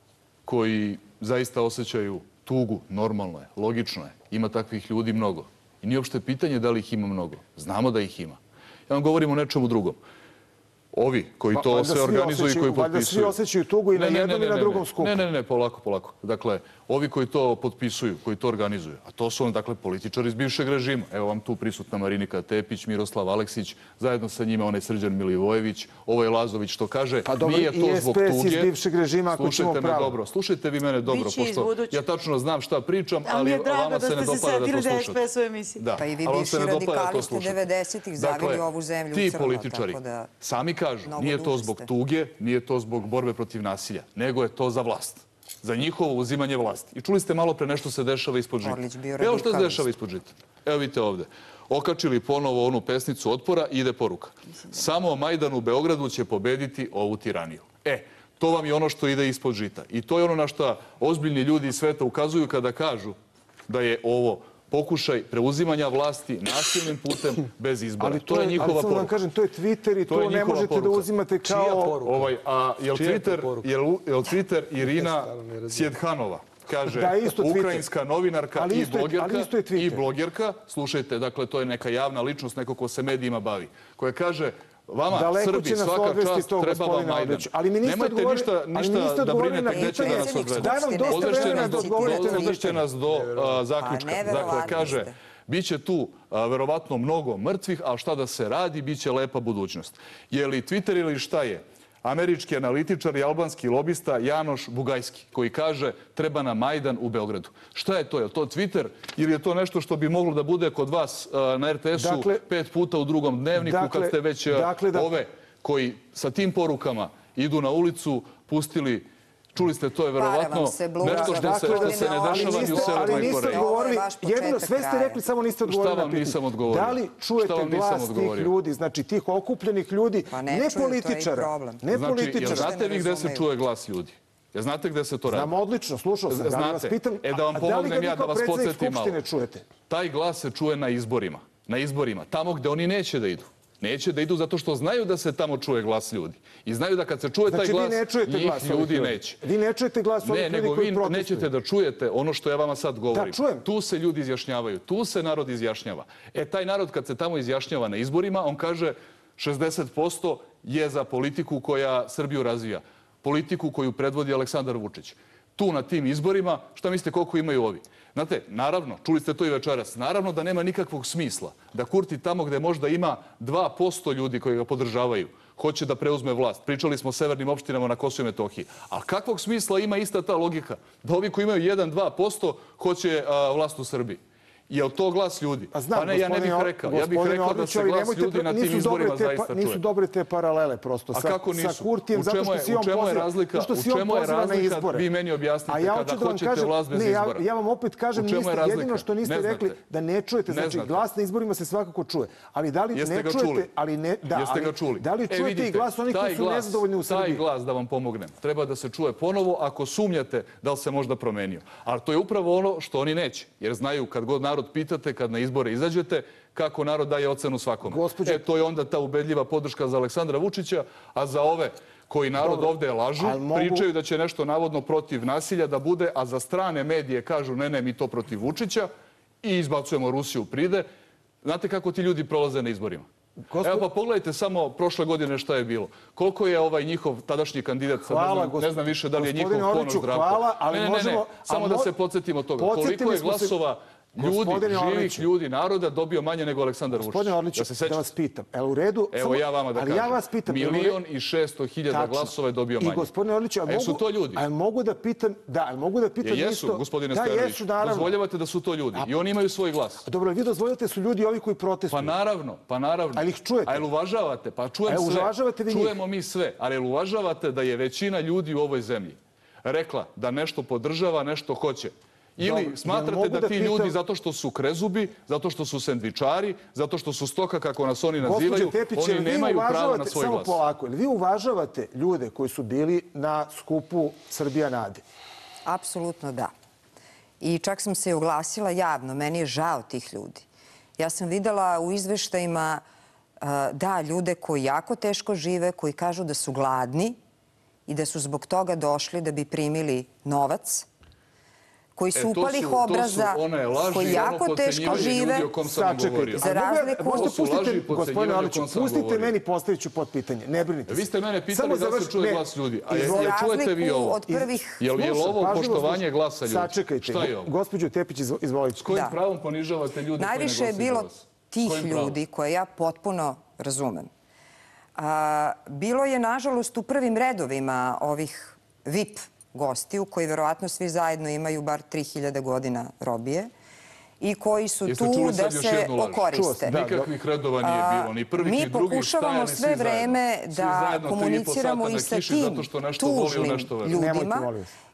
Speaker 4: koji zaista osjećaju tugu, normalno je, logično je, ima takvih ljudi mnogo. I nije uopšte pitanje da li ih ima mnogo. Znamo da ih ima. Ja vam govorim o nečemu drugom. Ovi koji to sve organizuju i koji potpisuju...
Speaker 1: Valjda svi osjećaju tugu i na jednom i na drugom skupu.
Speaker 4: Ne, ne, ne, polako, polako. Dakle, ovi koji to potpisuju, koji to organizuju, a to su, dakle, političari iz bivšeg režima. Evo vam tu prisutna Marinika Tepić, Miroslav Aleksić, zajedno sa njima onaj Srđan Milivojević, ovo je Lazović što kaže, nije to zbog tuge.
Speaker 1: Pa dobro, i S P S iz bivšeg režima, ako ćemo pravo.
Speaker 4: Slušajte me dobro, slušajte vi mene dobro, pošto ja tačno znam šta pričam, ali vama se ne dopada da to slušate.
Speaker 2: Pa i vi bivši radikali ste devedesetih zavili ovu zemlju u crno.
Speaker 4: Ti političari sami kažu, nije to zbog tuge, nije to zbog borbe protiv nasilja, nego je to za vlast. za njihovo uzimanje vlasti. I čuli ste malo pre nešto se dešava ispod žita.
Speaker 2: Orlić bio
Speaker 4: Evo što se
Speaker 2: radikalist.
Speaker 4: dešava ispod žita. Evo vidite ovde. Okačili ponovo onu pesnicu Otpora i ide poruka. Samo Majdan u Beogradu će pobediti ovu tiraniju. E, to vam je ono što ide ispod žita. I to je ono na što ozbiljni ljudi iz sveta ukazuju kada kažu da je ovo pokušaj preuzimanja vlasti nasilnim putem bez izbora.
Speaker 1: Ali
Speaker 4: to je njihova
Speaker 1: ali samo da vam
Speaker 4: poruka.
Speaker 1: kažem, to je Twitter i
Speaker 4: To je
Speaker 1: to ne
Speaker 4: njihova
Speaker 1: možete da
Speaker 4: poruka.
Speaker 1: uzimate
Speaker 3: Čija
Speaker 1: kao...
Speaker 3: poruka?
Speaker 4: Ovaj, a jel
Speaker 3: Čija je to
Speaker 4: Twitter,
Speaker 3: poruka?
Speaker 4: jel, jel Twitter Irina
Speaker 3: stvarno ne razumijem.
Speaker 4: Sjedhanova? Kaže,
Speaker 1: Da, isto Twitter.
Speaker 4: ukrajinska novinarka
Speaker 1: Ali
Speaker 4: i
Speaker 1: isto je- ali
Speaker 4: blogerka,
Speaker 1: isto je Twitter.
Speaker 4: i blogerka, slušajte, dakle, to je neka javna ličnost, neko ko se medijima bavi, koja kaže, vama,
Speaker 1: Daleko
Speaker 4: Srbi,
Speaker 1: će nas
Speaker 4: svaka
Speaker 1: odvesti
Speaker 4: čast,
Speaker 1: to,
Speaker 4: treba vam
Speaker 1: gospodine
Speaker 4: Majdan.
Speaker 1: Orliću. Ali mi niste
Speaker 4: Nemojte
Speaker 1: odgovorili-
Speaker 4: ništa,
Speaker 1: ali mi
Speaker 4: ništa
Speaker 1: niste
Speaker 4: da
Speaker 1: odgovorili
Speaker 4: brinete
Speaker 1: na
Speaker 4: gde će
Speaker 1: pitanje.
Speaker 4: da nas odvede.
Speaker 1: Daj vam dosta
Speaker 4: Odvešće
Speaker 1: vremena
Speaker 4: nas
Speaker 1: da
Speaker 4: do,
Speaker 1: odgovorite na
Speaker 4: odvešće
Speaker 1: pitanje.
Speaker 4: nas do a, zaključka.
Speaker 2: Pa, neverovatno
Speaker 4: Dakle, kaže,
Speaker 2: ste.
Speaker 4: biće tu a, verovatno mnogo mrtvih, a šta da se radi, biće lepa budućnost. Je li Twitter ili šta je? Američki analitičar i albanski lobista Janoš Bugajski, koji kaže treba nam Majdan u Beogradu. Šta je to? Je li to Twitter ili je to nešto što bi moglo da bude kod vas a, na er te esu
Speaker 1: Dakle-
Speaker 4: pet puta u drugom dnevniku
Speaker 1: Dakle-
Speaker 4: kad ste već a,
Speaker 1: dakle da-
Speaker 4: ove koji sa tim porukama idu na ulicu pustili, čuli ste, to je verovatno
Speaker 2: vam se bluza,
Speaker 4: nešto što se,
Speaker 2: dakle,
Speaker 4: što se ne
Speaker 2: ali
Speaker 4: dešava ni u
Speaker 2: niste- ali
Speaker 4: Severnoj
Speaker 1: niste
Speaker 4: Koreji.
Speaker 1: odgovorili,
Speaker 2: Ovo je vaš početak
Speaker 1: jedino sve ste
Speaker 2: kraja.
Speaker 1: rekli, samo niste
Speaker 4: Šta
Speaker 1: odgovorili na
Speaker 4: vam
Speaker 1: pitanje.
Speaker 4: nisam odgovorio?
Speaker 1: Da li čujete
Speaker 4: Šta vam nisam
Speaker 1: glas tih
Speaker 4: odgovorio?
Speaker 1: ljudi, znači tih okupljenih ljudi,
Speaker 2: Pa ne
Speaker 1: ne
Speaker 2: čuju, to je i
Speaker 1: političara,
Speaker 2: problem.
Speaker 1: ne
Speaker 4: Znači, jel
Speaker 1: političara.
Speaker 4: znate vi gde se
Speaker 2: razumeju.
Speaker 4: čuje glas ljudi? Jel znate gde se to radi?
Speaker 1: Znam odlično, slušao sam. Da li vas
Speaker 4: Znate.
Speaker 1: pitam,
Speaker 4: E, da vam
Speaker 1: a- a da li ga
Speaker 4: pomognem
Speaker 1: vi
Speaker 4: ja,
Speaker 1: kao
Speaker 4: da vas
Speaker 1: predsednik
Speaker 4: podsjetim malo.
Speaker 1: Skupštine čujete?
Speaker 4: Taj glas se čuje na izborima. Na izborima. Tamo gde oni neće da idu. Neće da idu zato što znaju da se tamo čuje glas ljudi. I znaju da kad se čuje
Speaker 1: Znači
Speaker 4: taj glas,
Speaker 1: vi ne čujete
Speaker 4: njih
Speaker 1: glas ovih
Speaker 4: ljudi
Speaker 1: ljudi.
Speaker 4: neće.
Speaker 1: Vi ne čujete glas ovih
Speaker 4: Ne,
Speaker 1: ljudi
Speaker 4: nego
Speaker 1: koji
Speaker 4: vi
Speaker 1: protestuju.
Speaker 4: nećete da čujete ono što ja vama sad govorim.
Speaker 1: Da, čujem.
Speaker 4: Tu se ljudi izjašnjavaju, tu se narod izjašnjava. E, taj narod kad se tamo izjašnjava na izborima, on kaže šezdeset posto je za politiku koja Srbiju razvija. Politiku koju predvodi Aleksandar Vučić. Tu na tim izborima, šta mislite koliko imaju ovi? Znate, naravno, čuli ste to i večeras, naravno da nema nikakvog smisla da Kurti tamo gde možda ima dva posto ljudi koji ga podržavaju, hoće da preuzme vlast. Pričali smo o severnim opštinama na Kosovu i Metohiji. A kakvog smisla ima ista ta logika? Da ovi koji imaju jedan do dva posto hoće a, vlast u Srbiji. Je li to glas ljudi?
Speaker 1: Pa znam,
Speaker 4: pa ne, ja ne bih
Speaker 1: gospodine-
Speaker 4: rekao. Ja bih
Speaker 1: gospodine
Speaker 4: rekao da
Speaker 1: Orliću,
Speaker 4: se
Speaker 1: ali
Speaker 4: glas
Speaker 1: nemojte
Speaker 4: ljudi
Speaker 1: pre-
Speaker 4: na tim
Speaker 1: nisu
Speaker 4: izborima
Speaker 1: dobre te pa-
Speaker 4: zaista
Speaker 1: Nisu
Speaker 4: čuje.
Speaker 1: dobre te paralele prosto.
Speaker 4: A
Speaker 1: sa,
Speaker 4: kako
Speaker 1: sa
Speaker 4: nisu?
Speaker 1: Kurtijem,
Speaker 4: U
Speaker 1: zato
Speaker 4: čemu
Speaker 1: što
Speaker 4: je-
Speaker 1: se i
Speaker 4: u
Speaker 1: on
Speaker 4: čemu je
Speaker 1: poziva-
Speaker 4: razlika?
Speaker 1: zato što
Speaker 4: U
Speaker 1: se i on
Speaker 4: čemu je
Speaker 1: poziva na
Speaker 4: razlika?
Speaker 1: izbore.
Speaker 4: Vi meni objasnite
Speaker 1: A ja
Speaker 4: kada
Speaker 1: hoću da vam
Speaker 4: hoćete
Speaker 1: kažem,
Speaker 4: vlast bez
Speaker 1: ne, ja,
Speaker 4: izbora.
Speaker 1: ja vam opet kažem,
Speaker 4: U čemu je
Speaker 1: niste,
Speaker 4: razlika?
Speaker 1: jedino što niste
Speaker 4: Ne znate.
Speaker 1: rekli da ne čujete.
Speaker 4: Ne
Speaker 1: Znači,
Speaker 4: znate.
Speaker 1: glas na izborima se svakako čuje. Ali da li
Speaker 4: Jeste
Speaker 1: ne
Speaker 4: ga
Speaker 1: čujete,
Speaker 4: čuli?
Speaker 1: ali ne, da,
Speaker 4: Jeste
Speaker 1: ali,
Speaker 4: ga čuli?
Speaker 1: da li
Speaker 4: E,
Speaker 1: čujete i
Speaker 4: vidite,
Speaker 1: glas onih
Speaker 4: taj
Speaker 1: koji su
Speaker 4: glas-
Speaker 1: nezadovoljni u
Speaker 4: Taj
Speaker 1: Srbiji?
Speaker 4: glas, da vam pomognem, treba da se čuje ponovo ako sumnjate da li se možda promenio. Ali to je upravo ono što oni neće. Jer znaju kad god narod pitate, kad na izbore izađete, kako narod daje ocenu svakome.
Speaker 1: Gospođo-
Speaker 4: E, to je onda ta ubedljiva podrška za Aleksandra Vučića, a za ove koji narod
Speaker 1: Dobro,
Speaker 4: ovde lažu,
Speaker 1: ali mogu-
Speaker 4: pričaju da će nešto navodno protiv nasilja da bude, a za strane medije kažu ne, ne, mi to protiv Vučića i izbacujemo Rusiju u pride. Znate kako ti ljudi prolaze na izborima?
Speaker 1: Gospod-
Speaker 4: Evo pa pogledajte samo prošle godine šta je bilo. Koliko je ovaj njihov tadašnji kandidat, sad ne
Speaker 1: Hvala,
Speaker 4: znam,
Speaker 1: gos-
Speaker 4: ne znam više da li je njihov
Speaker 1: gospodine
Speaker 4: Ponoš
Speaker 1: Orliću,
Speaker 4: Zdravko.
Speaker 1: hvala, ali
Speaker 4: ne, ne, ne,
Speaker 1: možemo-
Speaker 4: ne, samo
Speaker 1: a
Speaker 4: da
Speaker 1: mo-
Speaker 4: se podsjetimo toga. Koliko
Speaker 1: Podsjetili
Speaker 4: je
Speaker 1: smo se-
Speaker 4: glasova ljudi,
Speaker 1: Gospodine
Speaker 4: živih
Speaker 1: Orliću.
Speaker 4: ljudi, naroda dobio manje nego Aleksandar Vučić?
Speaker 1: Gospodine Orliću,
Speaker 4: Da se
Speaker 1: da
Speaker 4: sećate?
Speaker 1: vas pitam, je li u redu?
Speaker 4: Evo
Speaker 1: Samo-
Speaker 4: ja vama da
Speaker 1: ali
Speaker 4: kažem.
Speaker 1: ja vas pitam, je li u redu-
Speaker 4: Milion i šesto hiljada
Speaker 1: Tačno.
Speaker 4: glasova je dobio manje.
Speaker 1: I gospodine Orliću, a
Speaker 4: E,
Speaker 1: mogu,
Speaker 4: su to ljudi?
Speaker 1: A mogu da pitam, da, a mogu da pitam
Speaker 4: Je, jesu,
Speaker 1: isto...
Speaker 4: gospodine
Speaker 1: da,
Speaker 4: Stojanović.
Speaker 1: jesu, naravno.
Speaker 4: Dozvoljavate da su to ljudi. I oni imaju svoj glas.
Speaker 1: Dobro, vi dozvoljate su ljudi ovi koji protestuju.
Speaker 4: Pa naravno, pa naravno.
Speaker 1: A jel ih čujete?
Speaker 4: A jel uvažavate? Pa čujem
Speaker 1: A jel
Speaker 4: sve.
Speaker 1: uvažavate vi njih?
Speaker 4: Čujemo mi sve. Ali jel uvažavate da je većina ljudi u ovoj zemlji rekla da nešto podržava, nešto hoće? Ili
Speaker 1: Dobro, jel
Speaker 4: smatrate
Speaker 1: mogu
Speaker 4: da
Speaker 1: da
Speaker 4: ti
Speaker 1: pitam-
Speaker 4: ljudi zato što su krezubi, zato što su sendvičari, zato što su stoka kako nas oni nazivaju,
Speaker 1: Gospođo Tepić,
Speaker 4: oni
Speaker 1: jel vi
Speaker 4: nemaju pravo na
Speaker 1: uvažavate,
Speaker 4: svoj
Speaker 1: samo
Speaker 4: glas?
Speaker 1: polako, jel vi uvažavate ljude koji su bili na skupu Srbija Nade?
Speaker 2: Apsolutno da. I čak sam se i oglasila javno. Meni je žao tih ljudi. Ja sam videla u izveštajima uh, da, ljude koji jako teško žive, koji kažu da su gladni i da su zbog toga došli da bi primili novac, koji su
Speaker 4: E, to
Speaker 2: upalih
Speaker 4: su- to su
Speaker 2: obraza,
Speaker 4: one laži
Speaker 2: koji
Speaker 4: i ono
Speaker 2: jako teško
Speaker 4: potcenjivanje
Speaker 2: žive.
Speaker 4: ljudi o kom sam vam govorio.
Speaker 2: Za
Speaker 1: a mogu ja-
Speaker 2: razliku-
Speaker 1: možete
Speaker 4: To su laži i
Speaker 1: pustite,
Speaker 4: potcenjivanje
Speaker 1: gospodine
Speaker 4: o
Speaker 1: Orliću,
Speaker 4: kom sam
Speaker 1: pustite
Speaker 4: govorio.
Speaker 1: meni, postavit ću pod pitanje, ne brinite se.
Speaker 4: Vi ste mene pitali
Speaker 1: Samo
Speaker 4: da se
Speaker 1: završ-
Speaker 4: čuje
Speaker 1: ne,
Speaker 4: glas ljudi. A je,
Speaker 1: izvoli-
Speaker 4: jel čujete vi
Speaker 2: razliku
Speaker 4: ovo?
Speaker 2: od prvih...
Speaker 4: Jel je
Speaker 1: Slušam,
Speaker 4: ovo
Speaker 1: pažljivo
Speaker 4: poštovanje
Speaker 1: slušam.
Speaker 4: glasa ljudi?
Speaker 1: Sačekajte,
Speaker 4: Šta je ovo?
Speaker 1: gospođo Tepić, izvo- izvolite.
Speaker 4: S kojim
Speaker 2: Da.
Speaker 4: pravom ponižavate ljude koji ne
Speaker 2: Najviše je
Speaker 4: glasaju za
Speaker 2: bilo
Speaker 4: vas? S
Speaker 2: tih
Speaker 4: kojim pravom?
Speaker 2: ljudi koje ja potpuno razumem. A, bilo je, nažalost, u prvim redovima ovih V I P gostiju, koji verovatno svi zajedno imaju bar tri hiljade godina robije i koji su
Speaker 4: Jeste
Speaker 2: tu
Speaker 4: čuli
Speaker 2: da
Speaker 4: sad još
Speaker 2: se
Speaker 4: jednu laž?
Speaker 1: Čuo
Speaker 2: okoriste.
Speaker 1: sam, da.
Speaker 4: Nikakvih redova nije bilo, ni prvih
Speaker 2: Mi
Speaker 4: ni drugih,
Speaker 2: pokušavamo
Speaker 4: stajali
Speaker 2: sve
Speaker 4: svi zajedno.
Speaker 2: vreme
Speaker 4: Svi
Speaker 2: da
Speaker 4: zajedno tri i po
Speaker 2: komuniciramo
Speaker 4: sata
Speaker 2: i
Speaker 4: na
Speaker 2: sa
Speaker 4: kiši
Speaker 2: tim
Speaker 4: zato što nešto voli u
Speaker 2: tužnim
Speaker 4: nešto veruje.
Speaker 2: ljudima
Speaker 1: Nemojte, molim vas.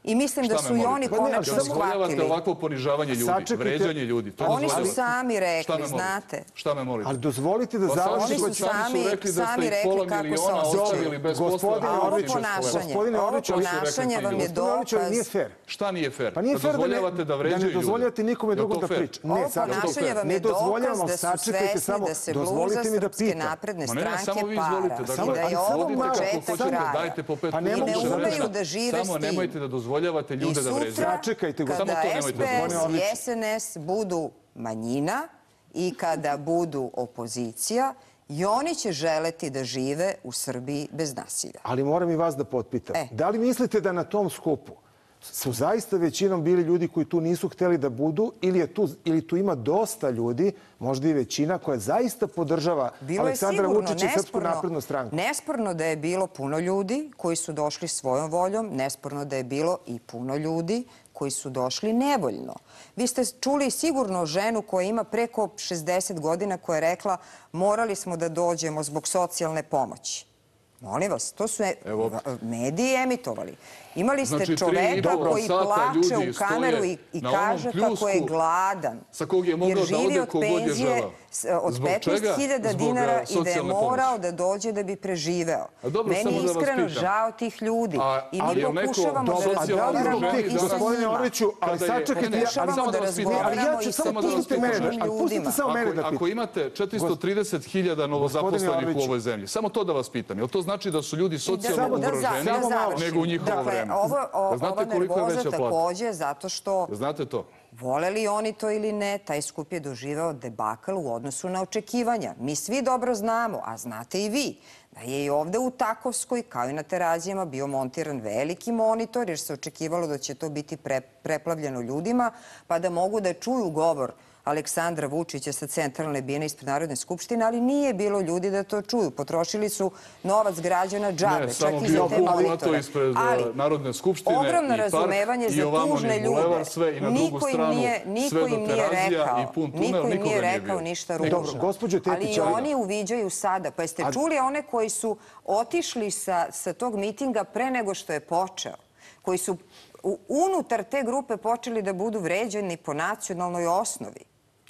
Speaker 2: I mislim da
Speaker 4: Šta me
Speaker 2: su i
Speaker 4: molite?
Speaker 2: oni
Speaker 4: Pa
Speaker 1: ne,
Speaker 2: konačno
Speaker 1: ali
Speaker 4: Dozvoljavate
Speaker 2: shvatili.
Speaker 4: ovakvo ponižavanje ljudi,
Speaker 1: Sačekajte.
Speaker 4: vređanje ljudi. To
Speaker 2: Oni su
Speaker 4: dozvoljavate.
Speaker 2: sami
Speaker 4: Šta me
Speaker 2: rekli,
Speaker 4: molite?
Speaker 2: znate.
Speaker 4: Šta me molite?
Speaker 1: Ali dozvolite da
Speaker 4: Pa sami
Speaker 1: završim.
Speaker 2: Oni su
Speaker 4: sami
Speaker 2: sami-
Speaker 4: su rekli da
Speaker 2: sami
Speaker 4: ste ih
Speaker 2: rekli
Speaker 4: pola
Speaker 2: kako se
Speaker 4: miliona
Speaker 2: osjećaju.
Speaker 4: ostavili bez posla.
Speaker 1: Gospodine
Speaker 2: A ovo
Speaker 1: Orliću,
Speaker 2: ponašanje,
Speaker 1: gospodine
Speaker 2: ovo
Speaker 1: Orliću, ali su
Speaker 2: ponašanje
Speaker 1: rekli
Speaker 2: vam je
Speaker 1: ti ljudi. Gospodine Orliću, ali
Speaker 2: dokaz.
Speaker 1: nije fair.
Speaker 4: Šta nije fair?
Speaker 1: Pa nije
Speaker 4: Da
Speaker 1: fair da ne,
Speaker 4: dozvoljavate da
Speaker 1: da
Speaker 4: vređaju
Speaker 1: ne
Speaker 4: ljude.
Speaker 1: dozvoljavate nikome
Speaker 4: Jel to
Speaker 1: drugom da
Speaker 4: fair?
Speaker 1: priča.
Speaker 2: Ovo
Speaker 1: Ne, sad
Speaker 2: ponašanje vam
Speaker 1: ne
Speaker 2: je
Speaker 1: dozvoljavam,
Speaker 2: dokaz da su
Speaker 1: sačekajte
Speaker 2: svesni
Speaker 1: samo,
Speaker 2: da se bluza
Speaker 1: dozvolite mi da
Speaker 2: Srpske
Speaker 1: pitam.
Speaker 2: napredne
Speaker 4: Ma ne, ne, samo vi
Speaker 2: stranke
Speaker 4: izvolite.
Speaker 2: para
Speaker 4: Dakle,
Speaker 2: i da je
Speaker 1: ali
Speaker 2: ovo
Speaker 1: samo malo,
Speaker 2: početak
Speaker 1: samo-
Speaker 2: kraja.
Speaker 4: Dajte po pet
Speaker 1: Pa ne
Speaker 4: puta.
Speaker 1: mogu,
Speaker 2: I ne
Speaker 1: znate
Speaker 2: umeju
Speaker 1: šta?
Speaker 2: da žive
Speaker 4: Samo
Speaker 2: s tim.
Speaker 4: nemojte da dozvoljavate
Speaker 2: I
Speaker 4: ljude da vređaju.
Speaker 2: sutra,
Speaker 1: Sačekajte,
Speaker 2: kada
Speaker 4: samo to nemojte
Speaker 2: S P S
Speaker 1: dozvoljavati.
Speaker 2: i S N S budu manjina i kada budu opozicija, i oni će želeti da žive u Srbiji bez nasilja.
Speaker 1: Ali moram i vas da potpitam.
Speaker 2: E.
Speaker 1: Da li mislite da na tom skupu su zaista većinom bili ljudi koji tu nisu hteli da budu ili, je tu, ili tu ima dosta ljudi, možda i većina, koja zaista podržava
Speaker 2: Bilo je
Speaker 1: Aleksandra
Speaker 2: sigurno,
Speaker 1: Vučića i Srpsku
Speaker 2: nesporno,
Speaker 1: naprednu stranku?
Speaker 2: nesporno da je bilo puno ljudi koji su došli svojom voljom, nesporno da je bilo i puno ljudi koji su došli nevoljno. Vi ste čuli sigurno ženu koja ima preko šezdeset godina koja je rekla morali smo da dođemo zbog socijalne pomoći. Molim vas, to su e-
Speaker 4: Evo.
Speaker 2: mediji emitovali. Imali ste
Speaker 4: Znači, tri i
Speaker 2: čoveka
Speaker 4: po
Speaker 2: koji
Speaker 4: sata
Speaker 2: plače
Speaker 4: ljudi
Speaker 2: u kameru
Speaker 4: stoje
Speaker 2: i, i
Speaker 4: na onom
Speaker 2: kaže
Speaker 4: pljusku
Speaker 2: kako je gladan.
Speaker 4: sa kog je mogao
Speaker 2: jer
Speaker 4: da
Speaker 2: živi
Speaker 4: ode
Speaker 2: od
Speaker 4: ko god je
Speaker 2: penzije
Speaker 4: želeo.
Speaker 2: s- od
Speaker 4: Zbog
Speaker 2: petnaest
Speaker 4: čega?
Speaker 2: hiljada
Speaker 4: Zbog,
Speaker 2: dinara
Speaker 4: a,
Speaker 2: i da je
Speaker 4: socijalne
Speaker 2: morao
Speaker 4: pomoći.
Speaker 2: da dođe da bi preživeo.
Speaker 4: A dobro,
Speaker 2: Meni
Speaker 4: samo
Speaker 2: je
Speaker 4: da vas
Speaker 2: iskreno
Speaker 4: pitam.
Speaker 2: žao tih ljudi.
Speaker 4: A-
Speaker 2: I
Speaker 4: ali
Speaker 2: mi
Speaker 4: je neko
Speaker 2: pokušavamo da
Speaker 4: dobro,
Speaker 1: a da li
Speaker 2: razgovaramo
Speaker 1: zbog tih,
Speaker 2: i sa
Speaker 1: gospodine
Speaker 2: njima.
Speaker 1: Orliću, ali
Speaker 4: Kada je-
Speaker 1: sačekajte,
Speaker 4: ne, ne,
Speaker 1: ja- ali
Speaker 2: Pokušavamo
Speaker 4: samo
Speaker 2: da
Speaker 4: da vas pitam.
Speaker 2: razgovaramo
Speaker 1: Ali ja ću
Speaker 2: i
Speaker 1: samo
Speaker 2: sa
Speaker 4: da vas
Speaker 1: pustite
Speaker 4: pitam.
Speaker 1: mene,
Speaker 2: ljudima.
Speaker 1: ali pustite samo mene da
Speaker 4: Ako,
Speaker 1: pitam.
Speaker 4: ako imate četiristo trideset hiljada novozaposlenih u
Speaker 1: Orliću.
Speaker 4: ovoj zemlji, samo to da vas pitam. Jel to znači da su ljudi socijalno
Speaker 1: Samo da-
Speaker 4: ugroženi
Speaker 1: da završim.
Speaker 4: nego u njihovo
Speaker 2: dakle,
Speaker 4: vreme?
Speaker 2: Ovo, o,
Speaker 4: Znate
Speaker 2: ova
Speaker 4: koliko je
Speaker 2: nervoza
Speaker 4: veća plata?
Speaker 2: takođe zato što
Speaker 4: Znate to?
Speaker 2: vole li oni to ili ne, taj skup je doživeo debakl u odnosu na očekivanja. Mi svi dobro znamo, a znate i vi, da je i ovde u Takovskoj, kao i na Terazijama, bio montiran veliki monitor, jer se očekivalo da će to biti pre, preplavljeno ljudima, pa da mogu da čuju govor Aleksandra Vučića sa centralne bine ispred Narodne skupštine, ali nije bilo ljudi da to čuju. Potrošili su novac građana džabe,
Speaker 4: Ne,
Speaker 2: čak
Speaker 4: samo
Speaker 2: i za
Speaker 4: bio
Speaker 2: te
Speaker 4: kumulator
Speaker 2: monitore.
Speaker 4: ispred
Speaker 2: Ali,
Speaker 4: Narodne skupštine
Speaker 2: ogromno
Speaker 4: i park
Speaker 2: razumevanje
Speaker 4: i
Speaker 2: za
Speaker 4: ovamo
Speaker 2: tužne
Speaker 4: niz bulevar,
Speaker 2: ljude.
Speaker 4: sve i na
Speaker 2: Niko
Speaker 4: drugu
Speaker 2: im
Speaker 4: stranu,
Speaker 2: nije, niko
Speaker 4: sve do
Speaker 2: im nije
Speaker 4: Terazija
Speaker 2: rekao,
Speaker 4: i pun tunel,
Speaker 2: niko im
Speaker 4: nikoga
Speaker 2: nije
Speaker 4: nije
Speaker 2: rekao
Speaker 4: bilo.
Speaker 2: ništa
Speaker 4: Nikoga.
Speaker 2: ružno.
Speaker 1: Dobro, gospođo Tepić,
Speaker 2: ali i
Speaker 1: ali-
Speaker 2: oni uviđaju sada. Pa jeste čuli one koji su otišli sa, sa tog mitinga pre nego što je počeo, koji su u- unutar te grupe počeli da budu vređani po nacionalnoj osnovi.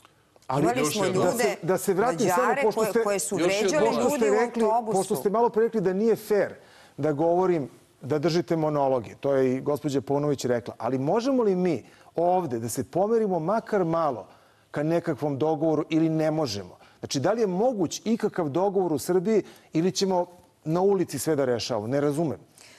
Speaker 1: Ali
Speaker 2: Imali
Speaker 4: još
Speaker 2: smo
Speaker 4: jednom.
Speaker 2: ljude,
Speaker 1: Da se, da se vratim samo,
Speaker 2: Mađare
Speaker 1: pošto
Speaker 2: koje,
Speaker 1: ste,
Speaker 2: koje su
Speaker 4: još
Speaker 2: vređali
Speaker 4: jednom.
Speaker 1: pošto
Speaker 2: ljudi
Speaker 1: ste
Speaker 2: u
Speaker 1: rekli,
Speaker 2: autobusu.
Speaker 1: pošto ste malo pre rekli da nije fair da govorim, da držite monologe, to je i gospođa Paunović rekla, ali možemo li mi ovde da se pomerimo makar malo ka nekakvom dogovoru ili ne možemo? Znači, da li je moguć ikakav dogovor u Srbiji ili ćemo na ulici sve da rešavamo? Ne razumem.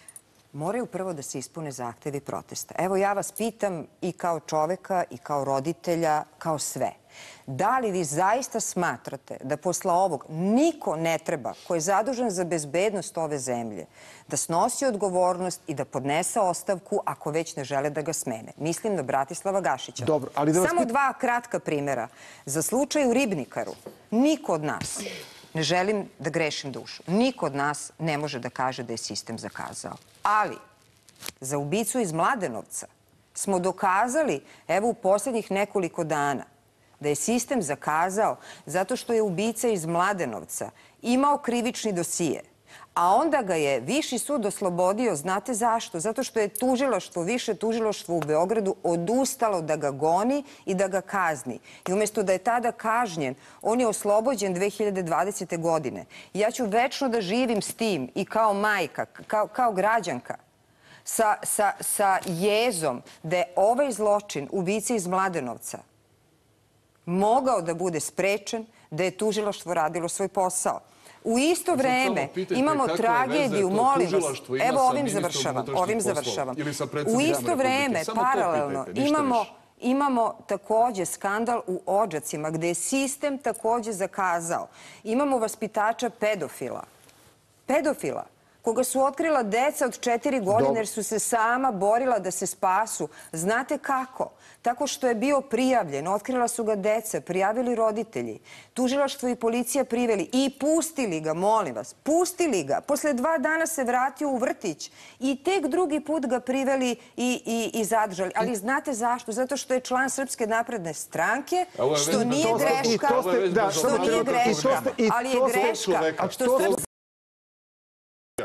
Speaker 2: Moraju prvo da se ispune zahtevi protesta. Evo ja vas pitam i kao čoveka i kao roditelja, kao sve. Da li vi zaista smatrate da posle ovog niko ne treba, ko je zadužen za bezbednost ove zemlje, da snosi odgovornost i da podnese ostavku ako već ne žele da ga smene? Mislim na Bratislava Gašića.
Speaker 1: Dobro, ali da vas
Speaker 2: Samo
Speaker 1: pit-
Speaker 2: dva kratka primera. Za slučaj u Ribnikaru, niko od nas, ne želim da grešim dušu, niko od nas ne može da kaže da je sistem zakazao. Ali, za ubicu iz Mladenovca smo dokazali, evo u poslednjih nekoliko dana, da je sistem zakazao zato što je ubica iz Mladenovca imao krivični dosije. A onda ga je Viši sud oslobodio, znate zašto? Zato što je tužilaštvo, više tužilaštvo u Beogradu odustalo da ga goni i da ga kazni. I umjesto da je tada kažnjen, on je oslobođen dve hiljade dvadesete. godine. Ja ću večno da živim s tim i kao majka, kao, kao građanka, sa, sa, sa jezom da je ovaj zločin ubice iz Mladenovca mogao da bude sprečen, da je tužilaštvo radilo svoj posao. U isto vreme
Speaker 4: pitajte
Speaker 2: imamo
Speaker 4: kakve
Speaker 2: tragediju,
Speaker 4: veze to
Speaker 2: molim vas,
Speaker 4: tužilaštvo ima
Speaker 2: evo
Speaker 4: sa
Speaker 2: ovim
Speaker 4: ministrom
Speaker 2: završavam,
Speaker 4: unutrašnjih
Speaker 2: ovim
Speaker 4: poslova
Speaker 2: završavam.
Speaker 4: ili sa
Speaker 2: U
Speaker 4: predsednikom
Speaker 2: isto
Speaker 4: Republike.
Speaker 2: vreme,
Speaker 4: Samo to
Speaker 2: paralelno,
Speaker 4: pitajte, ništa
Speaker 2: imamo,
Speaker 4: više.
Speaker 2: imamo takođe skandal u Odžacima gde je sistem takođe zakazao. Imamo vaspitača pedofila. Pedofila koga su otkrila deca od četiri godine jer su se sama borila da se spasu. Znate kako? Tako što je bio prijavljen, otkrila su ga deca, prijavili roditelji, tužilaštvo i policija priveli i pustili ga, molim vas, pustili ga. Posle dva dana se vratio u vrtić i tek drugi put ga priveli i, i, i zadržali. Ali znate zašto? Zato što je član Srpske napredne stranke,
Speaker 4: Ovo je
Speaker 2: što
Speaker 4: već
Speaker 2: nije
Speaker 4: bez-
Speaker 2: greška,
Speaker 1: to ste- da,
Speaker 2: što
Speaker 1: samo
Speaker 2: nije
Speaker 1: trenutak, i to
Speaker 2: greška,
Speaker 1: ste- i
Speaker 2: ali je
Speaker 1: to ste
Speaker 2: greška
Speaker 1: čoveka.
Speaker 2: što
Speaker 1: To ste-
Speaker 2: Srpska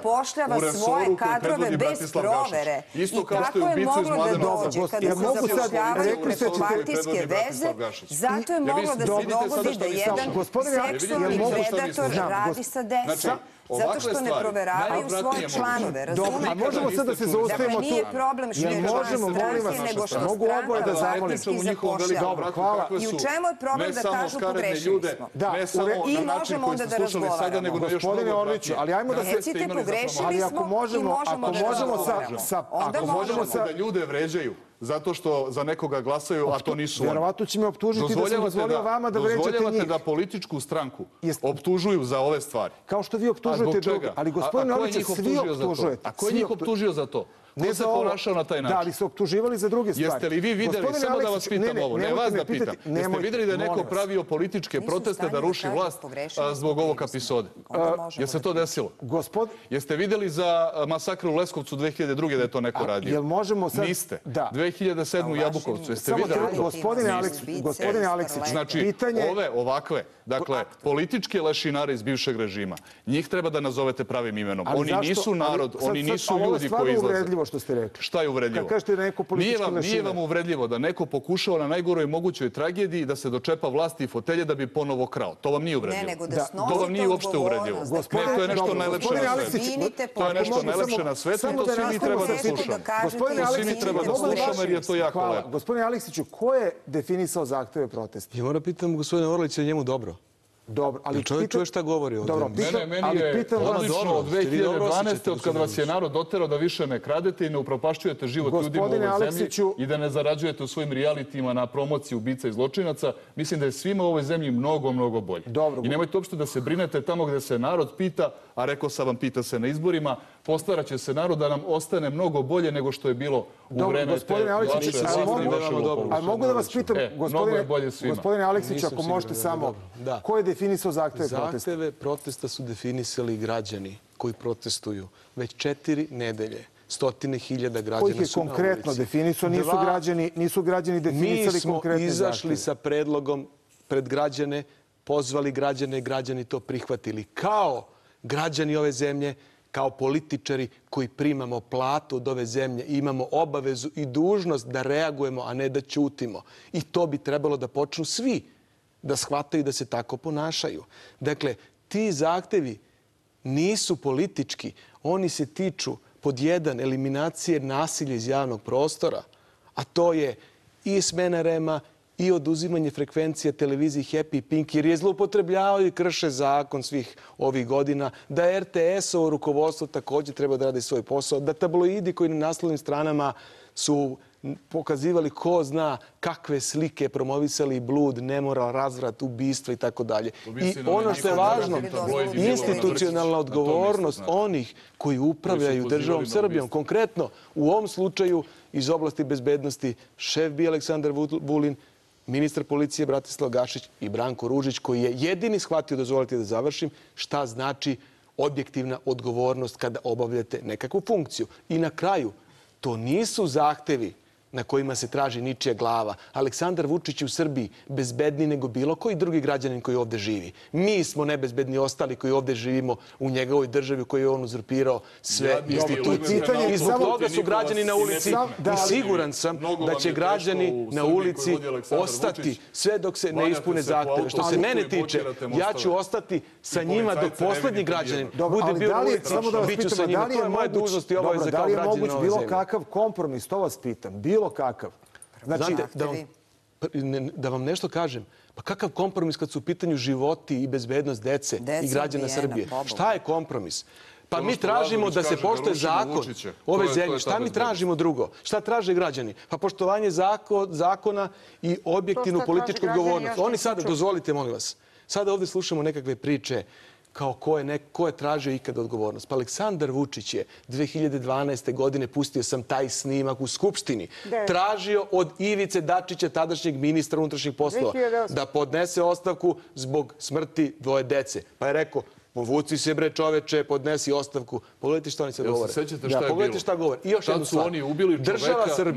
Speaker 2: zapošljava
Speaker 4: u resoru
Speaker 2: svoje
Speaker 4: koji
Speaker 2: kadrove
Speaker 4: predvodi
Speaker 2: bez
Speaker 4: Bratislav Gašić.
Speaker 2: provere.
Speaker 4: Isto
Speaker 2: I
Speaker 4: kao što
Speaker 2: kako
Speaker 4: je
Speaker 2: je
Speaker 4: ubicu iz
Speaker 2: moglo da
Speaker 4: Mladenovca.
Speaker 2: dođe
Speaker 1: Dobro,
Speaker 2: kada
Speaker 1: ja
Speaker 2: se
Speaker 1: mogu sad-
Speaker 2: zapošljavaju
Speaker 1: rekli ste
Speaker 2: preko
Speaker 1: da će-
Speaker 2: partijske
Speaker 4: predvodi
Speaker 2: veze,
Speaker 4: Bratislav Gašić.
Speaker 2: zato je
Speaker 4: Ja
Speaker 2: moglo
Speaker 4: mislim,
Speaker 2: da se
Speaker 4: vidite sada
Speaker 2: dogodi
Speaker 4: što
Speaker 2: da
Speaker 4: vi
Speaker 2: jedan
Speaker 4: slušate.
Speaker 1: Gospodine Aleksić,
Speaker 2: seksualni
Speaker 1: jel mogu
Speaker 4: sad-
Speaker 2: predator
Speaker 1: Znam,
Speaker 2: radi sa decom.
Speaker 4: Znači,
Speaker 2: Zato
Speaker 4: ovakve
Speaker 2: što ne
Speaker 4: stvari
Speaker 2: proveravaju svoje
Speaker 4: najodvratnije
Speaker 2: članove,
Speaker 4: moguće.
Speaker 1: Dobro, a
Speaker 2: razumete?
Speaker 1: možemo sad da se
Speaker 4: Dakle,
Speaker 1: zaustavimo tu.
Speaker 2: nije problem što
Speaker 1: Jel
Speaker 2: je član
Speaker 1: možemo, molim vas,
Speaker 2: stranke, nego što
Speaker 1: mogu oboje da
Speaker 2: stranka
Speaker 1: zamolim.
Speaker 2: partijski
Speaker 4: u njihovom velikom
Speaker 2: zapošljava.
Speaker 4: bratu
Speaker 1: Hvala.
Speaker 4: kakve
Speaker 2: I u
Speaker 4: su
Speaker 2: čemu je problem
Speaker 4: ne
Speaker 2: da
Speaker 4: samo
Speaker 2: kažu
Speaker 4: skaradne
Speaker 2: pogrešili
Speaker 4: ljude,
Speaker 2: smo?
Speaker 1: Da,
Speaker 4: ne
Speaker 1: u
Speaker 4: samo
Speaker 1: re-
Speaker 2: I
Speaker 4: na način
Speaker 2: možemo
Speaker 4: koji
Speaker 2: onda
Speaker 4: ste
Speaker 2: da
Speaker 4: slušali sada,
Speaker 2: razgovaramo.
Speaker 4: nego na još
Speaker 1: Gospodine
Speaker 4: mnogo
Speaker 1: Orliću,
Speaker 4: odvratnije.
Speaker 1: ali ajmo da se...
Speaker 2: Recite,
Speaker 4: imali
Speaker 2: pogrešili
Speaker 1: Ali ako
Speaker 2: smo i
Speaker 1: možemo,
Speaker 2: možemo
Speaker 1: ako
Speaker 2: da
Speaker 1: možemo sa,
Speaker 2: razgovaramo.
Speaker 1: sa,
Speaker 2: Onda
Speaker 1: ako možemo
Speaker 2: možemo.
Speaker 1: sa,
Speaker 4: da ljude vređaju zato što za nekoga glasaju, a to nisu oni.
Speaker 1: verovatno će me optužiti da sam dozvolio vama da vređate
Speaker 4: dozvoljavate
Speaker 1: njih.
Speaker 4: da političku stranku
Speaker 1: Jeste.
Speaker 4: optužuju za ove stvari.
Speaker 1: Kao što vi
Speaker 4: A
Speaker 1: optužujete
Speaker 4: zbog
Speaker 1: druge.
Speaker 4: čega?
Speaker 1: Ali
Speaker 4: A-
Speaker 1: gospodine
Speaker 4: a ko je
Speaker 1: Orliću,
Speaker 4: njih
Speaker 1: svi
Speaker 4: optužio za to?
Speaker 1: optužujete.
Speaker 4: A ko je
Speaker 1: Svi
Speaker 4: njih
Speaker 1: optu-
Speaker 4: optužio za to? Ko
Speaker 1: Ne
Speaker 4: se
Speaker 1: za ovo.
Speaker 4: ponašao na taj
Speaker 1: Da,
Speaker 4: način?
Speaker 1: ali su optuživali za druge stvari.
Speaker 4: Jeste li vi vidjeli,
Speaker 1: Gospodine
Speaker 4: samo da vas
Speaker 1: Aleksiću,
Speaker 4: pitam
Speaker 1: ne, ne,
Speaker 4: ovo, ne
Speaker 1: nemojte
Speaker 4: vas
Speaker 1: me
Speaker 4: da pitam,
Speaker 1: pitati,
Speaker 4: jeste
Speaker 1: nemojte,
Speaker 4: vidjeli da je neko
Speaker 1: molim vas.
Speaker 4: pravio političke
Speaker 2: Nisu u
Speaker 4: proteste
Speaker 2: stanju
Speaker 4: da
Speaker 2: da
Speaker 4: ruši
Speaker 2: kažu
Speaker 4: vlast
Speaker 2: pogrešili
Speaker 4: a,
Speaker 2: smo,
Speaker 4: zbog ovog
Speaker 2: krivi smo.
Speaker 4: episode?
Speaker 2: Onda možemo
Speaker 4: Jel se
Speaker 2: da
Speaker 4: to desilo?
Speaker 1: Gospod,
Speaker 4: Jeste vidjeli za a, masakr u Leskovcu dve hiljade druge. da je to neko radio?
Speaker 1: jel možemo sad...
Speaker 4: Niste.
Speaker 1: Da.
Speaker 4: dve hiljade sedme u
Speaker 2: A u vašim-
Speaker 4: Jabukovcu. Jeste
Speaker 1: Samo
Speaker 4: vidjeli
Speaker 1: trenutak,
Speaker 4: to?
Speaker 1: gospodine
Speaker 2: Niste.
Speaker 1: Aleksić,
Speaker 2: Niste.
Speaker 1: gospodine
Speaker 2: Niste.
Speaker 1: Aleksić,
Speaker 4: Znači,
Speaker 1: pitanje...
Speaker 4: ove, ovakve, dakle, političke lešinare iz bivšeg režima, njih treba da nazovete pravim imenom.
Speaker 1: Ali
Speaker 4: Oni
Speaker 1: zašto-
Speaker 4: nisu
Speaker 1: ali
Speaker 4: narod,
Speaker 1: sad-
Speaker 4: oni
Speaker 1: sad-
Speaker 4: nisu
Speaker 1: ali ovo je
Speaker 4: ljudi
Speaker 1: stvarno
Speaker 4: koji izlaze.
Speaker 1: uvredljivo što ste rekli.
Speaker 4: Šta je uvredljivo?
Speaker 1: Kad kažete da je neko politički
Speaker 4: nije vam, nije
Speaker 1: lešiner.
Speaker 4: vam uvredljivo da neko pokušao na najgoroj mogućoj tragediji da se dočepa vlasti i fotelje da bi ponovo krao. To vam nije uvredljivo.
Speaker 2: Ne, nego da
Speaker 1: Da.
Speaker 2: snosite
Speaker 4: To vam nije uopšte uvredljivo.
Speaker 2: odgovornost, da
Speaker 1: Gospodine-
Speaker 4: Ne, to je nešto
Speaker 1: dobro,
Speaker 4: najlepše
Speaker 1: gospodine
Speaker 4: na
Speaker 1: Aleksić,
Speaker 4: svetu.
Speaker 2: Izvinite,
Speaker 4: To je nešto
Speaker 1: mogu
Speaker 4: najlepše
Speaker 1: samo-
Speaker 4: na svetu
Speaker 1: samo
Speaker 4: i to
Speaker 1: da
Speaker 4: svi mi
Speaker 1: nastavimo
Speaker 4: treba da
Speaker 1: sa-
Speaker 4: slušamo.
Speaker 1: Gospodine
Speaker 4: To svi
Speaker 1: Aleksić,
Speaker 4: mi treba da
Speaker 1: mogu da
Speaker 4: slušamo jer je to jako
Speaker 1: Hvala.
Speaker 4: lepo.
Speaker 1: Gospodine Aleksiću, ko je definisao zahteve protesta?
Speaker 3: Ja moram pitam gospodina Orlića, je njemu dobro.
Speaker 1: Dobro, ali
Speaker 3: Jel čovjek
Speaker 1: pitam-
Speaker 3: čuje šta govori ovdje?
Speaker 1: Dobro,
Speaker 3: Mene-
Speaker 1: pitam,
Speaker 4: Mene, meni
Speaker 1: ali
Speaker 4: je
Speaker 1: pitam vas...
Speaker 3: dobro,
Speaker 4: odlično od
Speaker 3: ste vi dobro
Speaker 4: dve hiljade dvanaeste.
Speaker 3: osjećate,
Speaker 4: od kada vas je
Speaker 3: gospodine
Speaker 4: narod doterao da više ne kradete i ne upropašćujete život ljudima u
Speaker 1: Gospodine
Speaker 4: ovoj zemlji
Speaker 1: Aleksiću-
Speaker 4: i da ne zarađujete u svojim realitijima na promociji ubica i zločinaca, mislim da je svima u ovoj zemlji mnogo, mnogo bolje.
Speaker 1: Dobro.
Speaker 4: I nemojte uopšte da se brinete tamo gde se narod pita, a rekao sam vam, pita se na izborima, postaraće se narod da nam ostane mnogo bolje nego što je bilo u
Speaker 1: Dobro,
Speaker 4: vreme te
Speaker 1: gospodine Aleksiću,
Speaker 4: vaše
Speaker 1: ali
Speaker 4: vlasti
Speaker 1: mogu-
Speaker 4: i vaše
Speaker 3: Dobro,
Speaker 4: lopovluštva.
Speaker 1: Ali mogu da vas pitam,
Speaker 4: E, mnogo
Speaker 1: gospodine,
Speaker 4: je bolje svima.
Speaker 1: gospodine Aleksić,
Speaker 3: Nisam
Speaker 1: ako
Speaker 3: siguran
Speaker 1: možete
Speaker 3: da je
Speaker 1: samo,
Speaker 3: dobro. Da.
Speaker 1: ko je definisao zahteve protesta?
Speaker 3: Zahteve protesta su definisali građani koji protestuju već četiri nedelje. Stotine hiljada građana
Speaker 1: Ko ih je
Speaker 3: su na
Speaker 1: konkretno
Speaker 3: ulici.
Speaker 1: definisao? Nisu
Speaker 3: Dva-
Speaker 1: građani, nisu građani
Speaker 3: Mi
Speaker 1: definisali
Speaker 3: smo
Speaker 1: konkretne
Speaker 3: izašli
Speaker 1: zahteve.
Speaker 3: sa predlogom pred građane, pozvali građane, građani to prihvatili. Kao građani ove zemlje, kao političari koji primamo platu od ove zemlje, imamo obavezu i dužnost da reagujemo, a ne da ćutimo. I to bi trebalo da počnu svi da shvataju da se tako ponašaju. Dakle, ti zahtevi nisu politički. Oni se tiču pod jedan eliminacije nasilja iz javnog prostora, a to je i smena rema i oduzimanje frekvencija televiziji Happy i Pink, jer je zloupotrebljavaju i krše zakon svih ovih godina, da er te es-ovo rukovodstvo također treba da radi svoj posao, da tabloidi koji na naslovnim stranama su pokazivali ko zna kakve slike, promovisali blud, nemoral, razvrat, ubistva i tako dalje. I
Speaker 4: Ubistvo
Speaker 3: ono što je
Speaker 4: na
Speaker 3: važno,
Speaker 4: nekakvim tabloidima bilo na
Speaker 3: institucionalna
Speaker 4: Vrčiću. Na to
Speaker 3: odgovornost
Speaker 4: mislim, znate.
Speaker 3: onih koji upravljaju
Speaker 4: pozivali
Speaker 3: državom
Speaker 4: na
Speaker 3: Srbijom.
Speaker 4: ubistvo.
Speaker 3: Konkretno, u ovom slučaju iz oblasti bezbednosti šef bi Aleksandar Vulin, ministar policije Bratislav Gašić i Branko Ružić, koji je jedini shvatio, dozvolite da završim, šta znači objektivna odgovornost kada obavljate nekakvu funkciju. I na kraju, to nisu zahtevi na kojima se traži ničija glava. Aleksandar Vučić je u Srbiji bezbedniji nego bilo koji drugi građanin koji ovde živi. Mi smo nebezbedni ostali koji ovde živimo u njegovoj državi u kojoj je on uzurpirao sve
Speaker 4: Jadni
Speaker 3: institucije.
Speaker 1: pitanje
Speaker 3: I zbog
Speaker 1: samo-
Speaker 3: toga su građani na ulici
Speaker 1: Da,
Speaker 3: i
Speaker 1: ali-
Speaker 3: siguran sam
Speaker 4: Mnogo
Speaker 3: da
Speaker 4: vam
Speaker 3: će
Speaker 4: je
Speaker 3: građani
Speaker 4: teško u
Speaker 3: na
Speaker 4: Srbiji koju
Speaker 3: ulici
Speaker 4: vodi Aleksandar
Speaker 3: ostati
Speaker 4: Vučić.
Speaker 3: sve dok se ne
Speaker 4: Valjate
Speaker 3: ispune
Speaker 4: se po
Speaker 3: zahteve. Što se
Speaker 4: autoputu
Speaker 3: mene
Speaker 4: i
Speaker 3: tiče,
Speaker 4: blokirate
Speaker 3: ja
Speaker 4: mostove.
Speaker 3: ću ostati sa
Speaker 4: I
Speaker 3: njima dok
Speaker 4: policajce ne
Speaker 3: poslednji
Speaker 4: vidite
Speaker 3: građanin
Speaker 4: nijednog.
Speaker 1: Dobro,
Speaker 3: bude
Speaker 1: ali
Speaker 3: bio
Speaker 1: da
Speaker 3: na
Speaker 1: li je,
Speaker 3: ulici.
Speaker 1: samo da vas
Speaker 3: Biću
Speaker 1: pitam,
Speaker 3: sa
Speaker 1: a
Speaker 3: njima.
Speaker 1: da li
Speaker 3: To
Speaker 1: je
Speaker 3: je moja
Speaker 1: moguć,
Speaker 3: dužnost i
Speaker 1: dobro,
Speaker 3: obaveza
Speaker 1: da
Speaker 3: kao
Speaker 1: li je
Speaker 3: građanina
Speaker 1: moguć
Speaker 3: ove
Speaker 1: bilo
Speaker 3: zemlje.
Speaker 1: kakav kompromis, to vas pitam, bilo kakav. Znači,
Speaker 3: Znate, da vam,
Speaker 2: Zahtevi.
Speaker 3: pa, ne- da vam nešto kažem, pa kakav kompromis kad su u pitanju životi i bezbednost dece
Speaker 2: Deca
Speaker 3: i građana
Speaker 2: ubijena,
Speaker 3: Srbije?
Speaker 2: pobogu.
Speaker 3: Šta je kompromis? Pa
Speaker 4: Ono
Speaker 3: mi
Speaker 4: što
Speaker 3: tražimo
Speaker 4: Lazović
Speaker 3: da se
Speaker 4: kaže, da
Speaker 3: poštuje
Speaker 4: rušimo
Speaker 3: zakon
Speaker 4: Vučića.
Speaker 3: ove
Speaker 4: To je- to je
Speaker 3: zemlje.
Speaker 4: ta
Speaker 3: Šta mi
Speaker 4: bezbednost.
Speaker 3: tražimo drugo? Šta traže građani? Pa poštovanje zako- zakona i objektivnu
Speaker 5: To šta
Speaker 3: političku
Speaker 5: traže građani,
Speaker 3: odgovornost.
Speaker 5: ja
Speaker 3: Oni
Speaker 5: nisam
Speaker 3: sada,
Speaker 5: čula.
Speaker 3: dozvolite molim vas, sada ovde slušamo nekakve priče kao ko je, nek, ko je tražio ikada odgovornost. Pa Aleksandar Vučić je dve hiljade dvanaeste. godine, pustio sam taj snimak u Skupštini,
Speaker 5: Da.
Speaker 3: tražio od Ivice Dačića, tadašnjeg ministra unutrašnjih poslova,
Speaker 5: dve hiljade osme.
Speaker 3: da podnese ostavku zbog smrti dvoje dece. Pa je rekao, povuci se bre čoveče, podnesi ostavku. Pogledajte šta oni sad
Speaker 4: Jel se
Speaker 3: govore.
Speaker 4: sećate šta je
Speaker 3: Pogledajte
Speaker 4: bilo?
Speaker 3: šta govore. I još
Speaker 4: Tad
Speaker 3: jednu
Speaker 4: su
Speaker 3: stvar.
Speaker 4: oni ubili
Speaker 3: Država
Speaker 4: čoveka
Speaker 3: Srbija
Speaker 4: na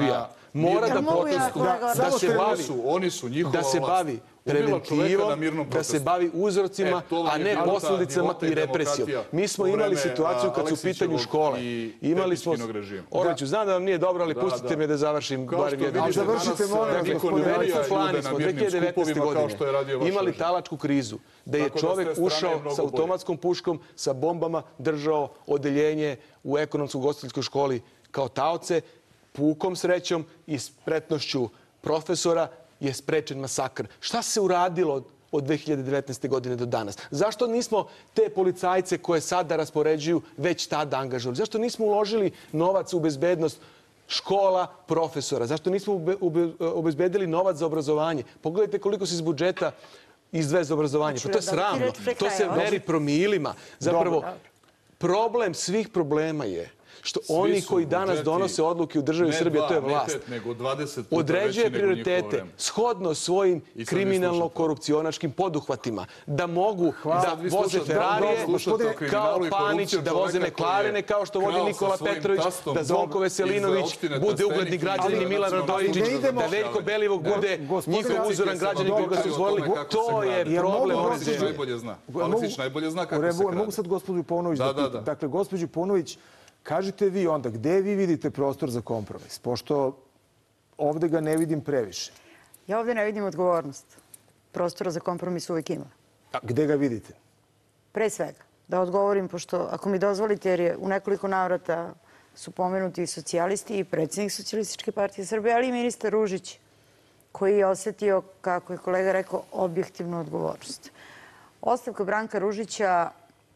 Speaker 3: mora da protestuje, da se bavi,
Speaker 4: oni su njihova
Speaker 3: da se bavi preventivom, da se bavi uzrocima, a ne posljedicama i represijom. Mi smo imali situaciju kad su u pitanju škole. Imali smo... Orliću, znam da vam nije dobro, ali pustite me da završim barem jedan.
Speaker 1: Ali završite, molim vas, gospodine.
Speaker 3: U Velikoj Plani smo dve hiljade devetnaeste. godine imali talačku krizu, da je čovek ušao sa automatskom puškom, sa bombama, držao odeljenje u ekonomsko-ugostiteljskoj školi kao taoce, pukom srećom i spretnošću profesora je sprečen masakr. Šta se uradilo od dve hiljade devetnaeste. godine do danas? Zašto nismo te policajce koje sada raspoređuju već tada angažovali? Zašto nismo uložili novac u bezbednost škola, profesora? Zašto nismo obezbedili novac za obrazovanje? Pogledajte koliko se iz budžeta izdvaja za obrazovanje. Pa to je sramno. To se meri promilima. Zapravo, problem svih problema je što oni koji danas donose odluke u državi Srbije, to je vlast, određuje prioritete shodno svojim kriminalno-korupcionačkim poduhvatima. Da mogu da voze Ferrarije kao Panić, da voze Meklarene kao što vodi Nikola Petrović, da Zvonko Veselinović bude ugledni građanin i Milan Radojičić, da Veljko Belivuk bude njihov uzoran građanin koga su izvolili. To je problem ove zemlje.
Speaker 4: Aleksić najbolje zna kako se gradi.
Speaker 1: Mogu sad gospođu Paunović da pitam. Dakle, gospođu Paunović, kažite vi onda, gde vi vidite prostor za kompromis? Pošto ovde ga ne vidim previše.
Speaker 5: Ja ovde ne vidim odgovornost. Prostora za kompromis uvijek ima.
Speaker 1: A gde ga vidite?
Speaker 5: Pre svega, da odgovorim, pošto ako mi dozvolite, jer je u nekoliko navrata su pomenuti i socijalisti i predsjednik Socijalističke partije Srbije, ali i ministar Ružić, koji je osetio, kako je kolega rekao, objektivnu odgovornost. Ostavka Branka Ružića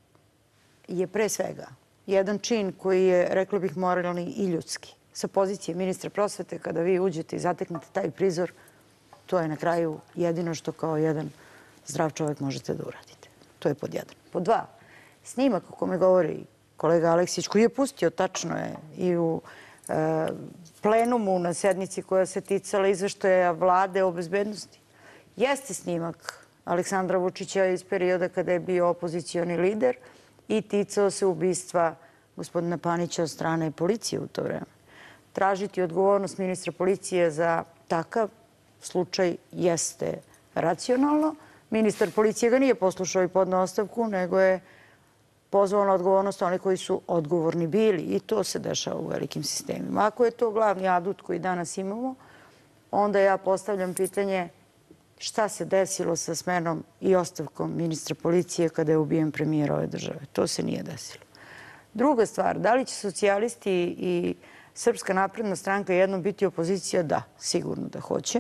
Speaker 5: je pre svega jedan čin koji je, rekla bih, moralni i ljudski. Sa pozicije ministra prosvete, kada vi uđete i zateknete taj prizor, to je na kraju jedino što kao jedan zdrav čovjek možete da uradite. To je pod jedan. Pod dva, snimak o kome govori kolega Aleksić, koji je pustio, tačno je, i u e, plenumu na sednici koja se ticala izveštaja vlade o bezbednosti, jeste snimak Aleksandra Vučića iz perioda kada je bio opozicioni lider i ticao se ubistva gospodina Panića od strane policije u to vreme. Tražiti odgovornost ministra policije za takav slučaj jeste racionalno. Ministar policije ga nije poslušao i podneo ostavku, nego je pozvao na odgovornost oni koji su odgovorni bili. I to se dešava u velikim sistemima. Ako je to glavni adut koji danas imamo, onda ja postavljam pitanje šta se desilo sa smenom i ostavkom ministra policije kada je ubijen premijer ove države. To se nije desilo. Druga stvar, da li će socijalisti i Srpska napredna stranka jednom biti opozicija? Da, sigurno da hoće.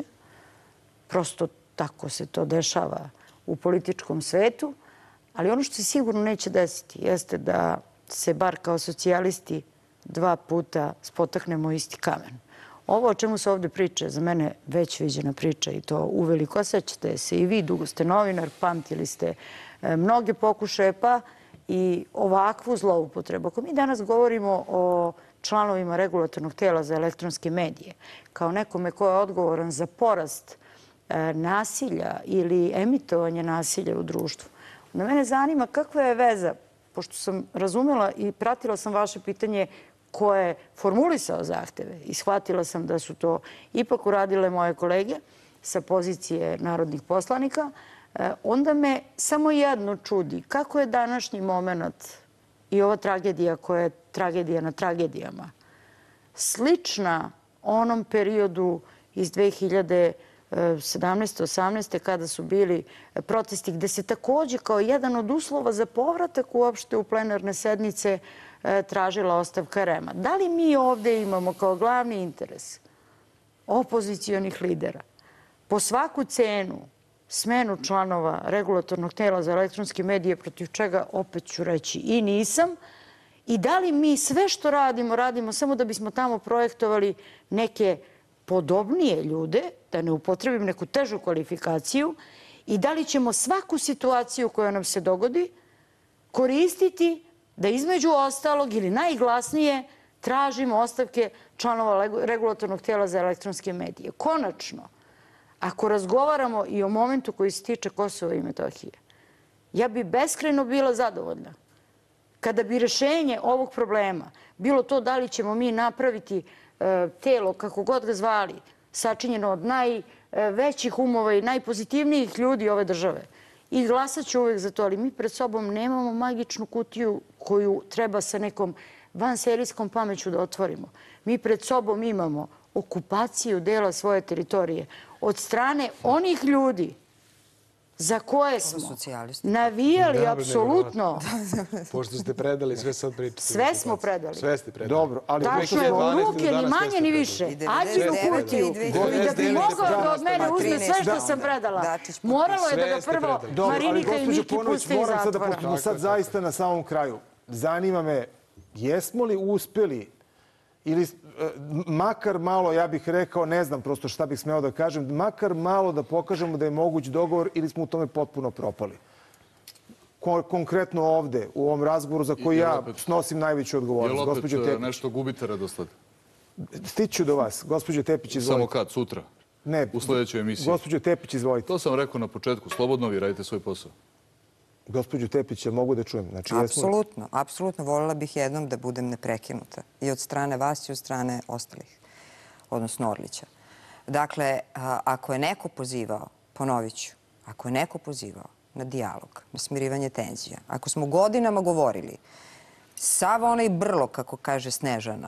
Speaker 5: Prosto tako se to dešava u političkom svetu. Ali ono što se sigurno neće desiti jeste da se bar kao socijalisti dva puta spotaknemo isti kamen. Ovo o čemu se ovdje priča je za mene već viđena priča i to uveliko. A sećate se i vi, dugo ste novinar, pamtili ste mnoge pokušaje, pa i ovakvu zloupotrebu. Ako mi danas govorimo o članovima regulatornog tela za elektronske medije, kao nekome ko je odgovoran za porast nasilja ili emitovanje nasilja u društvu, onda mene zanima kakva je veza, pošto sam razumela i pratila sam vaše pitanje ko je formulisao zahteve i shvatila sam da su to ipak uradile moje kolege sa pozicije narodnih poslanika, onda me samo jedno čudi. Kako je današnji moment i ova tragedija koja je tragedija na tragedijama slična onom periodu iz dve hiljade sedamnaeste osamnaeste kada su bili protesti gde se također kao jedan od uslova za povratak uopšte u plenarne sednice tražila ostavka R E M-a. Da li mi ovdje imamo kao glavni interes opozicionih lidera po svaku cenu smenu članova regulatornog tela za elektronske medije, protiv čega opet ću reći i nisam, i da li mi sve što radimo, radimo samo da bismo tamo projektovali neke podobnije ljude, da ne upotrebim neku težu kvalifikaciju, i da li ćemo svaku situaciju koja nam se dogodi koristiti da između ostalog ili najglasnije tražimo ostavke članova regulatornog tela za elektronske medije. Konačno, ako razgovaramo i o momentu koji se tiče Kosova i Metohije, ja bi beskrajno bila zadovoljna kada bi rešenje ovog problema bilo to da li ćemo mi napraviti telo, kako god ga zvali, sačinjeno od najvećih umova i najpozitivnijih ljudi ove države. I glasat ću uvek za to, ali mi pred sobom nemamo magičnu kutiju koju treba sa nekom vanserijskom pameću da otvorimo. Mi pred sobom imamo okupaciju dela svoje teritorije od strane onih ljudi za koje smo navijali apsolutno.
Speaker 3: Pošto ste predali, sve sad pričate.
Speaker 5: Sve smo predali.
Speaker 3: Sve ste predali.
Speaker 1: Dobro, ali
Speaker 5: Tačno je, u ruke, ni manje, ni više. Ađinu kutiju, i da bi mogao da od mene uzme sve što sam predala. Moralo je da ga prvo Marinika i Miki puste iz
Speaker 1: moram sad da
Speaker 5: zatvora.
Speaker 1: pustimo sad zaista na samom kraju. Zanima me, jesmo li uspeli ili makar malo, ja bih rekao, ne znam prosto šta bih smeo da kažem, makar malo da pokažemo da je moguć dogovor ili smo u tome potpuno propali? Konkretno ovde, u ovom razgovoru za koji ja snosim najveću odgovornost.
Speaker 4: Je li opet nešto gubite redosled?
Speaker 1: Stiću do vas. Gospođo Tepić, izvolite.
Speaker 4: Samo kad? Sutra?
Speaker 1: Ne.
Speaker 4: U sledećoj emisiji?
Speaker 1: Gospođo Tepić, izvolite.
Speaker 4: To sam rekao na početku. Slobodno vi radite svoj posao.
Speaker 1: Gospođo Tepić, jel mogu da čujem?
Speaker 2: Apsolutno, apsolutno. Voljela bih jednom da budem neprekinuta. I od strane vas i od strane ostalih, odnosno Orlića. Dakle, ako je neko pozivao, ponovit ću, ako je neko pozivao na dijalog, na smirivanje tenzija, ako smo godinama govorili, sav onaj brlog, kako kaže Snežana,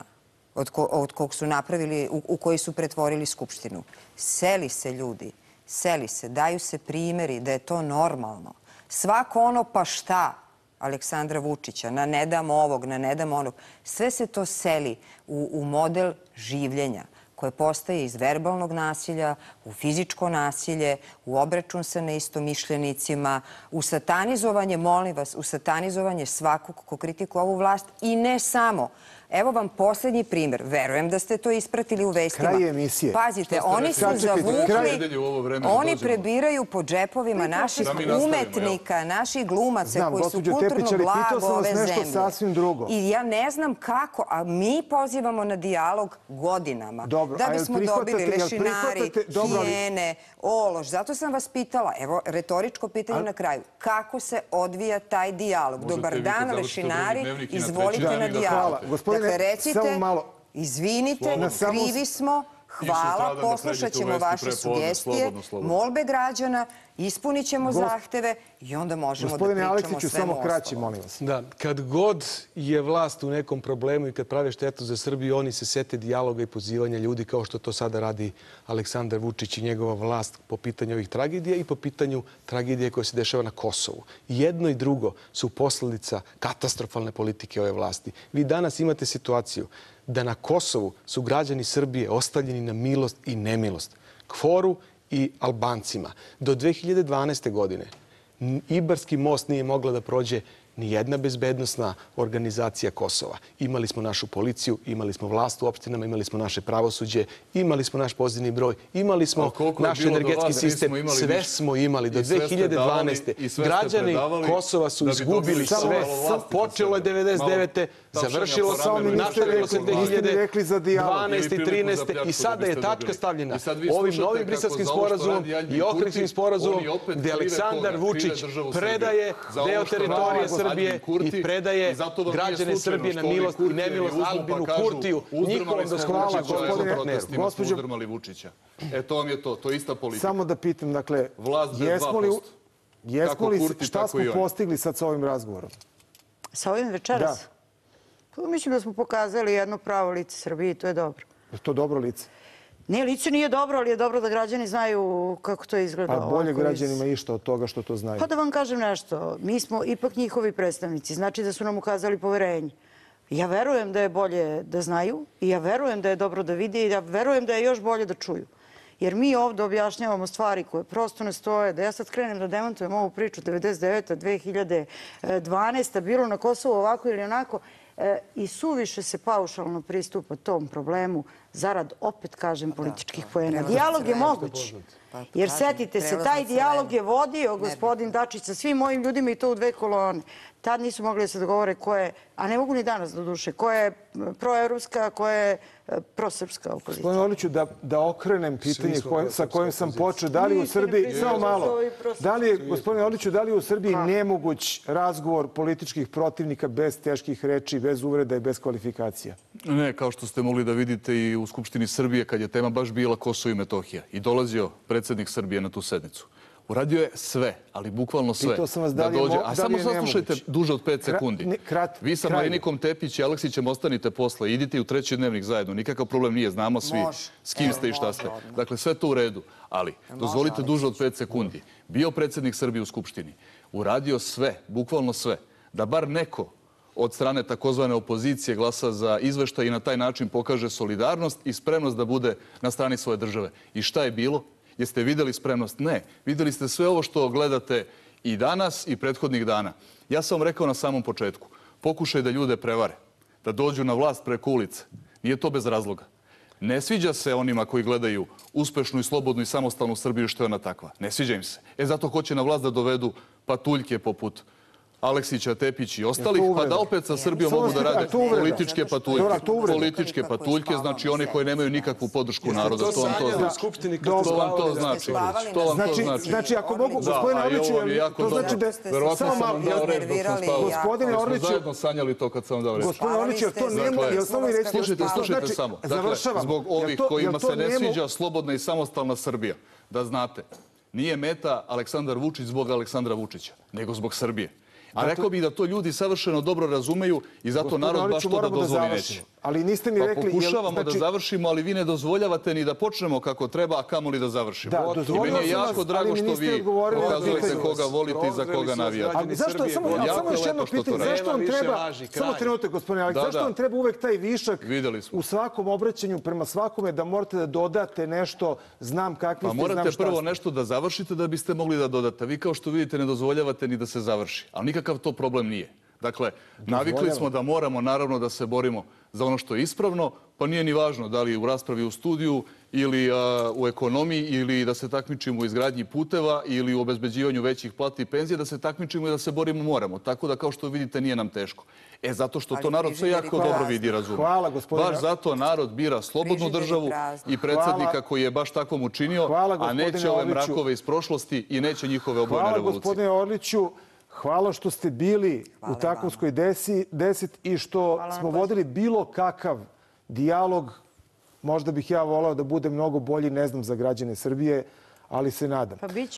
Speaker 2: od kog su napravili, u koji su pretvorili Skupštinu, seli se ljudi, seli se, daju se primeri da je to normalno. Svako ono pa šta Aleksandra Vučića, na ne dam ovog, na ne dam onog, sve se to seli u model življenja koje postaje iz verbalnog nasilja, u fizičko nasilje, u obračun sa neistomišljenicima, u satanizovanje, molim vas, u satanizovanje svakog ko kritikuje ovu vlast i ne samo. Evo vam posljednji primjer. Verujem da ste to ispratili u vestima.
Speaker 1: Kraj emisije.
Speaker 2: Pazite, oni su zavukli, oni prebiraju po džepovima naših umetnika, naših glumaca koji su kulturno blago ove zemlje. I ja ne znam kako, a mi pozivamo na dijalog godinama. Da bismo dobili lešinari, hijene, ološ. Zato sam vas pitala, evo, retoričko pitanje na kraju. Kako se odvija taj dijalog? Dobar dan, lešinari, izvolite na dijalog. Dakle, recite, izvinite, krivi smo, hvala, poslušat ćemo vaše sugestije, molbe građana, ispunit ćemo zahteve i onda možemo da pričamo o svemu
Speaker 1: Aleksiću, samo kraći, molim vas.
Speaker 3: Da, kad god je vlast u nekom problemu i kad prave štetu za Srbiju, oni se sete dijaloga i pozivanja ljudi kao što to sada radi Aleksandar Vučić i njegova vlast po pitanju ovih tragedija i po pitanju tragedije koje se dešava na Kosovu. Jedno i drugo su posledica katastrofalne politike ove vlasti. Vi danas imate situaciju da na Kosovu su građani Srbije ostavljeni na milost i nemilost. Kforu i Albancima. Do dve hiljade dvanaeste. godine Ibarski most nije mogla da prođe ni jedna bezbednosna organizacija Kosova. Imali smo našu policiju, imali smo vlast u opštinama, imali smo naše pravosuđe, imali smo naš pozivni broj, imali smo naš energetski sistem. Sve smo imali. Do dve hiljade dvanaeste. građani Kosova su izgubili sve. Počelo je devedeset devete. završilo se, nastavilo se dve hiljade dvanaeste. i trinaeste. i sada je tačka stavljena ovim novim briselskim sporazumom i Ohridskim sporazumom gde Aleksandar Vučić predaje deo teritorije Srbije i predaje građane Srbije na milost i nemilost Albinu Kurtiju, njihovom doskonačnom partneru.
Speaker 4: Gospođo udrmali Vučića. E to vam je to, to je ista politika.
Speaker 1: Samo da pitam, dakle, jesmo li, šta smo postigli sad sa ovim razgovorom?
Speaker 5: Sa ovim večeras? Da. Mislim da smo pokazali jedno pravo lice Srbije i to je dobro.
Speaker 1: Je to dobro lice?
Speaker 5: Ne, lice nije dobro, ali je dobro da građani znaju kako to izgleda.
Speaker 1: Pa bolje građanima išta od toga što to znaju.
Speaker 5: Pa da vam kažem nešto, mi smo ipak njihovi predstavnici, znači da su nam ukazali poverenje. Ja verujem da je bolje da znaju i ja verujem da je dobro da vide i ja verujem da je još bolje da čuju. Jer mi ovdje objašnjavamo stvari koje prosto ne stoje. Da ja sad krenem da demantujem ovu priču devedeset devete. dve hiljade dvanaeste. bilo na Kosovu ovako ili onako. I suviše se paušalno pristupa tom problemu zarad, opet kažem, političkih poena. Dijalog je moguć. Jer setite se, taj dijalog je vodio gospodin Dačić sa svim mojim ljudima i to u dve kolone. Tad nisu mogli da se dogovore ko je, a ne mogu ni danas do duše, ko je proevropska, ko je e, prosrpska opozicija.
Speaker 1: Gospodine Orliću, da, da okrenem pitanje
Speaker 3: smo
Speaker 1: koje, sa kojim sam počeo. Da li u
Speaker 5: Niste ne
Speaker 1: Srbiji,
Speaker 5: priznali
Speaker 1: samo
Speaker 5: da su
Speaker 1: malo,
Speaker 5: ovi prosrpski.
Speaker 1: da li je, gospodine Orliću, da li je u Srbiji nemoguć razgovor političkih protivnika bez teških reči, bez uvreda i bez kvalifikacija?
Speaker 4: Ne, kao što ste mogli da vidite i u Skupštini Srbije kad je tema baš bila Kosovo i Metohija i dolazio predsjednik Srbije na tu sednicu. Uradio je sve, ali bukvalno sve.
Speaker 1: Pitao sam vas da li je
Speaker 4: dođe,
Speaker 1: mo-
Speaker 4: a
Speaker 1: da li
Speaker 4: samo
Speaker 1: je
Speaker 4: saslušajte
Speaker 1: nemoguće.
Speaker 4: duže od pet
Speaker 1: Kra-
Speaker 4: sekundi.
Speaker 1: ne, krat-
Speaker 4: Vi sa
Speaker 1: kraj.
Speaker 4: Marinikom Tepić i Aleksićem ostanite posle. Idite u treći dnevnik zajedno. Nikakav problem nije. Znamo svi
Speaker 2: Može.
Speaker 4: s kim
Speaker 2: Evo,
Speaker 4: ste i šta
Speaker 2: može
Speaker 4: ste.
Speaker 2: odmah.
Speaker 4: Dakle, sve to u redu. Ali, dozvolite
Speaker 2: Aleksić.
Speaker 4: duže od pet sekundi. Bio predsjednik Srbije u Skupštini. Uradio sve, bukvalno sve, da bar neko od strane takozvane opozicije glasa za izveštaj i na taj način pokaže solidarnost i spremnost da bude na strani svoje države. I šta je bilo? Jeste videli spremnost? Ne. Videli ste sve ovo što gledate i danas i prethodnih dana. Ja sam vam rekao na samom početku, pokušaj da ljude prevare, da dođu na vlast preko ulice. Nije to bez razloga. Ne sviđa se onima koji gledaju uspešnu i slobodnu i samostalnu Srbiju što je ona takva. Ne sviđa im se. E zato hoće na vlast da dovedu patuljke poput Aleksića, Tepić i ostalih, pa da opet sa Srbijom
Speaker 1: Samo
Speaker 4: mogu da
Speaker 1: ste-
Speaker 4: rade
Speaker 1: a to uvreda.
Speaker 4: političke
Speaker 2: Zato što-
Speaker 4: patuljke.
Speaker 1: Dobro, a to uvreda.
Speaker 4: Političke patuljke, znači oni koji nemaju nikakvu podršku naroda.
Speaker 3: To
Speaker 4: To vam to
Speaker 3: sanjali u
Speaker 4: znači.
Speaker 3: Skupštini kad
Speaker 1: Dobro.
Speaker 3: ste
Speaker 4: To vam to
Speaker 3: spavali,
Speaker 4: znači.
Speaker 2: spavali
Speaker 4: To
Speaker 2: na
Speaker 4: vam to
Speaker 1: Znači,
Speaker 4: znači.
Speaker 1: znači ako mogu,
Speaker 2: Da,
Speaker 1: gospodine
Speaker 4: a i
Speaker 1: Orliću,
Speaker 4: ovo mi je jako
Speaker 1: to
Speaker 4: dobro.
Speaker 1: znači da...
Speaker 4: Verovatno
Speaker 1: samo
Speaker 4: sam
Speaker 1: malo,
Speaker 4: vam dao
Speaker 1: ja-
Speaker 4: reč dok sam
Speaker 2: nervirali
Speaker 4: spavao.
Speaker 2: jako.
Speaker 1: Gospodine
Speaker 4: Smo
Speaker 1: Orliću,
Speaker 4: zajedno sanjali to kad sam vam dao reč.
Speaker 1: gospodine Orliću, jer to
Speaker 2: Spavali ste,
Speaker 1: nema...
Speaker 4: dakle,
Speaker 1: jel samo mi recite,
Speaker 4: Slušajte,
Speaker 1: znači,
Speaker 4: slušajte samo. Dakle,
Speaker 1: završavam.
Speaker 4: zbog
Speaker 1: Jel
Speaker 4: ovih
Speaker 1: to- jel
Speaker 4: kojima
Speaker 1: to
Speaker 4: se ne
Speaker 1: nema-
Speaker 4: sviđa slobodna i samostalna Srbija, da znate, nije meta Aleksandar Vučić zbog Aleksandra Vučića, nego zbog Srbije. A rekao bih da to ljudi savršeno dobro razumeju i zato
Speaker 1: Gospodine
Speaker 4: narod baš
Speaker 1: Orliću,
Speaker 4: to da
Speaker 1: moramo da
Speaker 4: dozvoli
Speaker 1: završimo.
Speaker 4: neće.
Speaker 1: Ali niste mi
Speaker 4: Pa
Speaker 1: rekli... jel-
Speaker 4: pokušavamo da
Speaker 1: znači-
Speaker 4: završimo, ali vi ne dozvoljavate ni da počnemo kako treba, a kamoli da završimo.
Speaker 1: Da,
Speaker 4: I
Speaker 1: dozvolio
Speaker 4: meni je
Speaker 1: sam
Speaker 4: jako
Speaker 1: vas,
Speaker 4: drago
Speaker 1: ali mi
Speaker 4: što
Speaker 1: niste
Speaker 4: vi
Speaker 1: odgovorili na
Speaker 4: pokazujete
Speaker 1: pitanje.
Speaker 4: koga volite i za koga navijate.
Speaker 1: Ali zašto,
Speaker 3: Srbije,
Speaker 1: samo,
Speaker 3: jako
Speaker 1: samo još
Speaker 4: je
Speaker 1: jedno
Speaker 4: lepo što to
Speaker 1: pitanje,
Speaker 4: radi.
Speaker 1: zašto vam
Speaker 3: Nema više
Speaker 1: treba,
Speaker 3: laži,
Speaker 1: samo
Speaker 3: kraj.
Speaker 1: trenutak, gospodine Aleksić,
Speaker 4: Da,
Speaker 1: zašto
Speaker 4: da.
Speaker 1: vam treba uvek taj višak
Speaker 4: Videli smo.
Speaker 1: u svakom obraćanju prema svakome da morate da dodate nešto, znam kakvi
Speaker 4: Pa
Speaker 1: ste, znam
Speaker 4: morate
Speaker 1: šta
Speaker 4: prvo
Speaker 1: ste.
Speaker 4: nešto da završite da biste mogli da dodate. Vi kao što vidite ne dozvoljavate ni da se završi. Ali nikakav to problem nije. Dakle, navikli smo da moramo naravno da se borimo za ono što je ispravno, pa nije ni važno da li u raspravi u studiju ili a, u ekonomiji ili da se takmičimo u izgradnji puteva ili u obezbeđivanju većih plata i penzija, da se takmičimo i da se borimo moramo. Tako da kao što vidite nije nam teško. E zato što to
Speaker 2: Ali
Speaker 4: narod sve
Speaker 2: frižideri
Speaker 4: jako
Speaker 2: prazni.
Speaker 4: dobro vidi i razume.
Speaker 1: Hvala, gospodine.
Speaker 4: Baš zato narod bira slobodnu
Speaker 2: Frižideri
Speaker 4: državu
Speaker 2: prazni.
Speaker 4: i predsjednika
Speaker 1: Hvala.
Speaker 4: koji je baš takvom učinio,
Speaker 1: Hvala,
Speaker 4: a
Speaker 1: gospodine
Speaker 4: neće ove
Speaker 1: Orliću.
Speaker 4: mrakove iz prošlosti i neće njihove obojene
Speaker 1: Hvala,
Speaker 4: revolucije.
Speaker 1: gospodine Orliću. Hvala što ste bili u
Speaker 2: i
Speaker 1: Takovskoj desi- deset i što smo vodili bilo kakav dijalog. Možda bih ja volao da bude mnogo bolji, ne znam, za građane Srbije, ali se nadam.
Speaker 5: Pa bit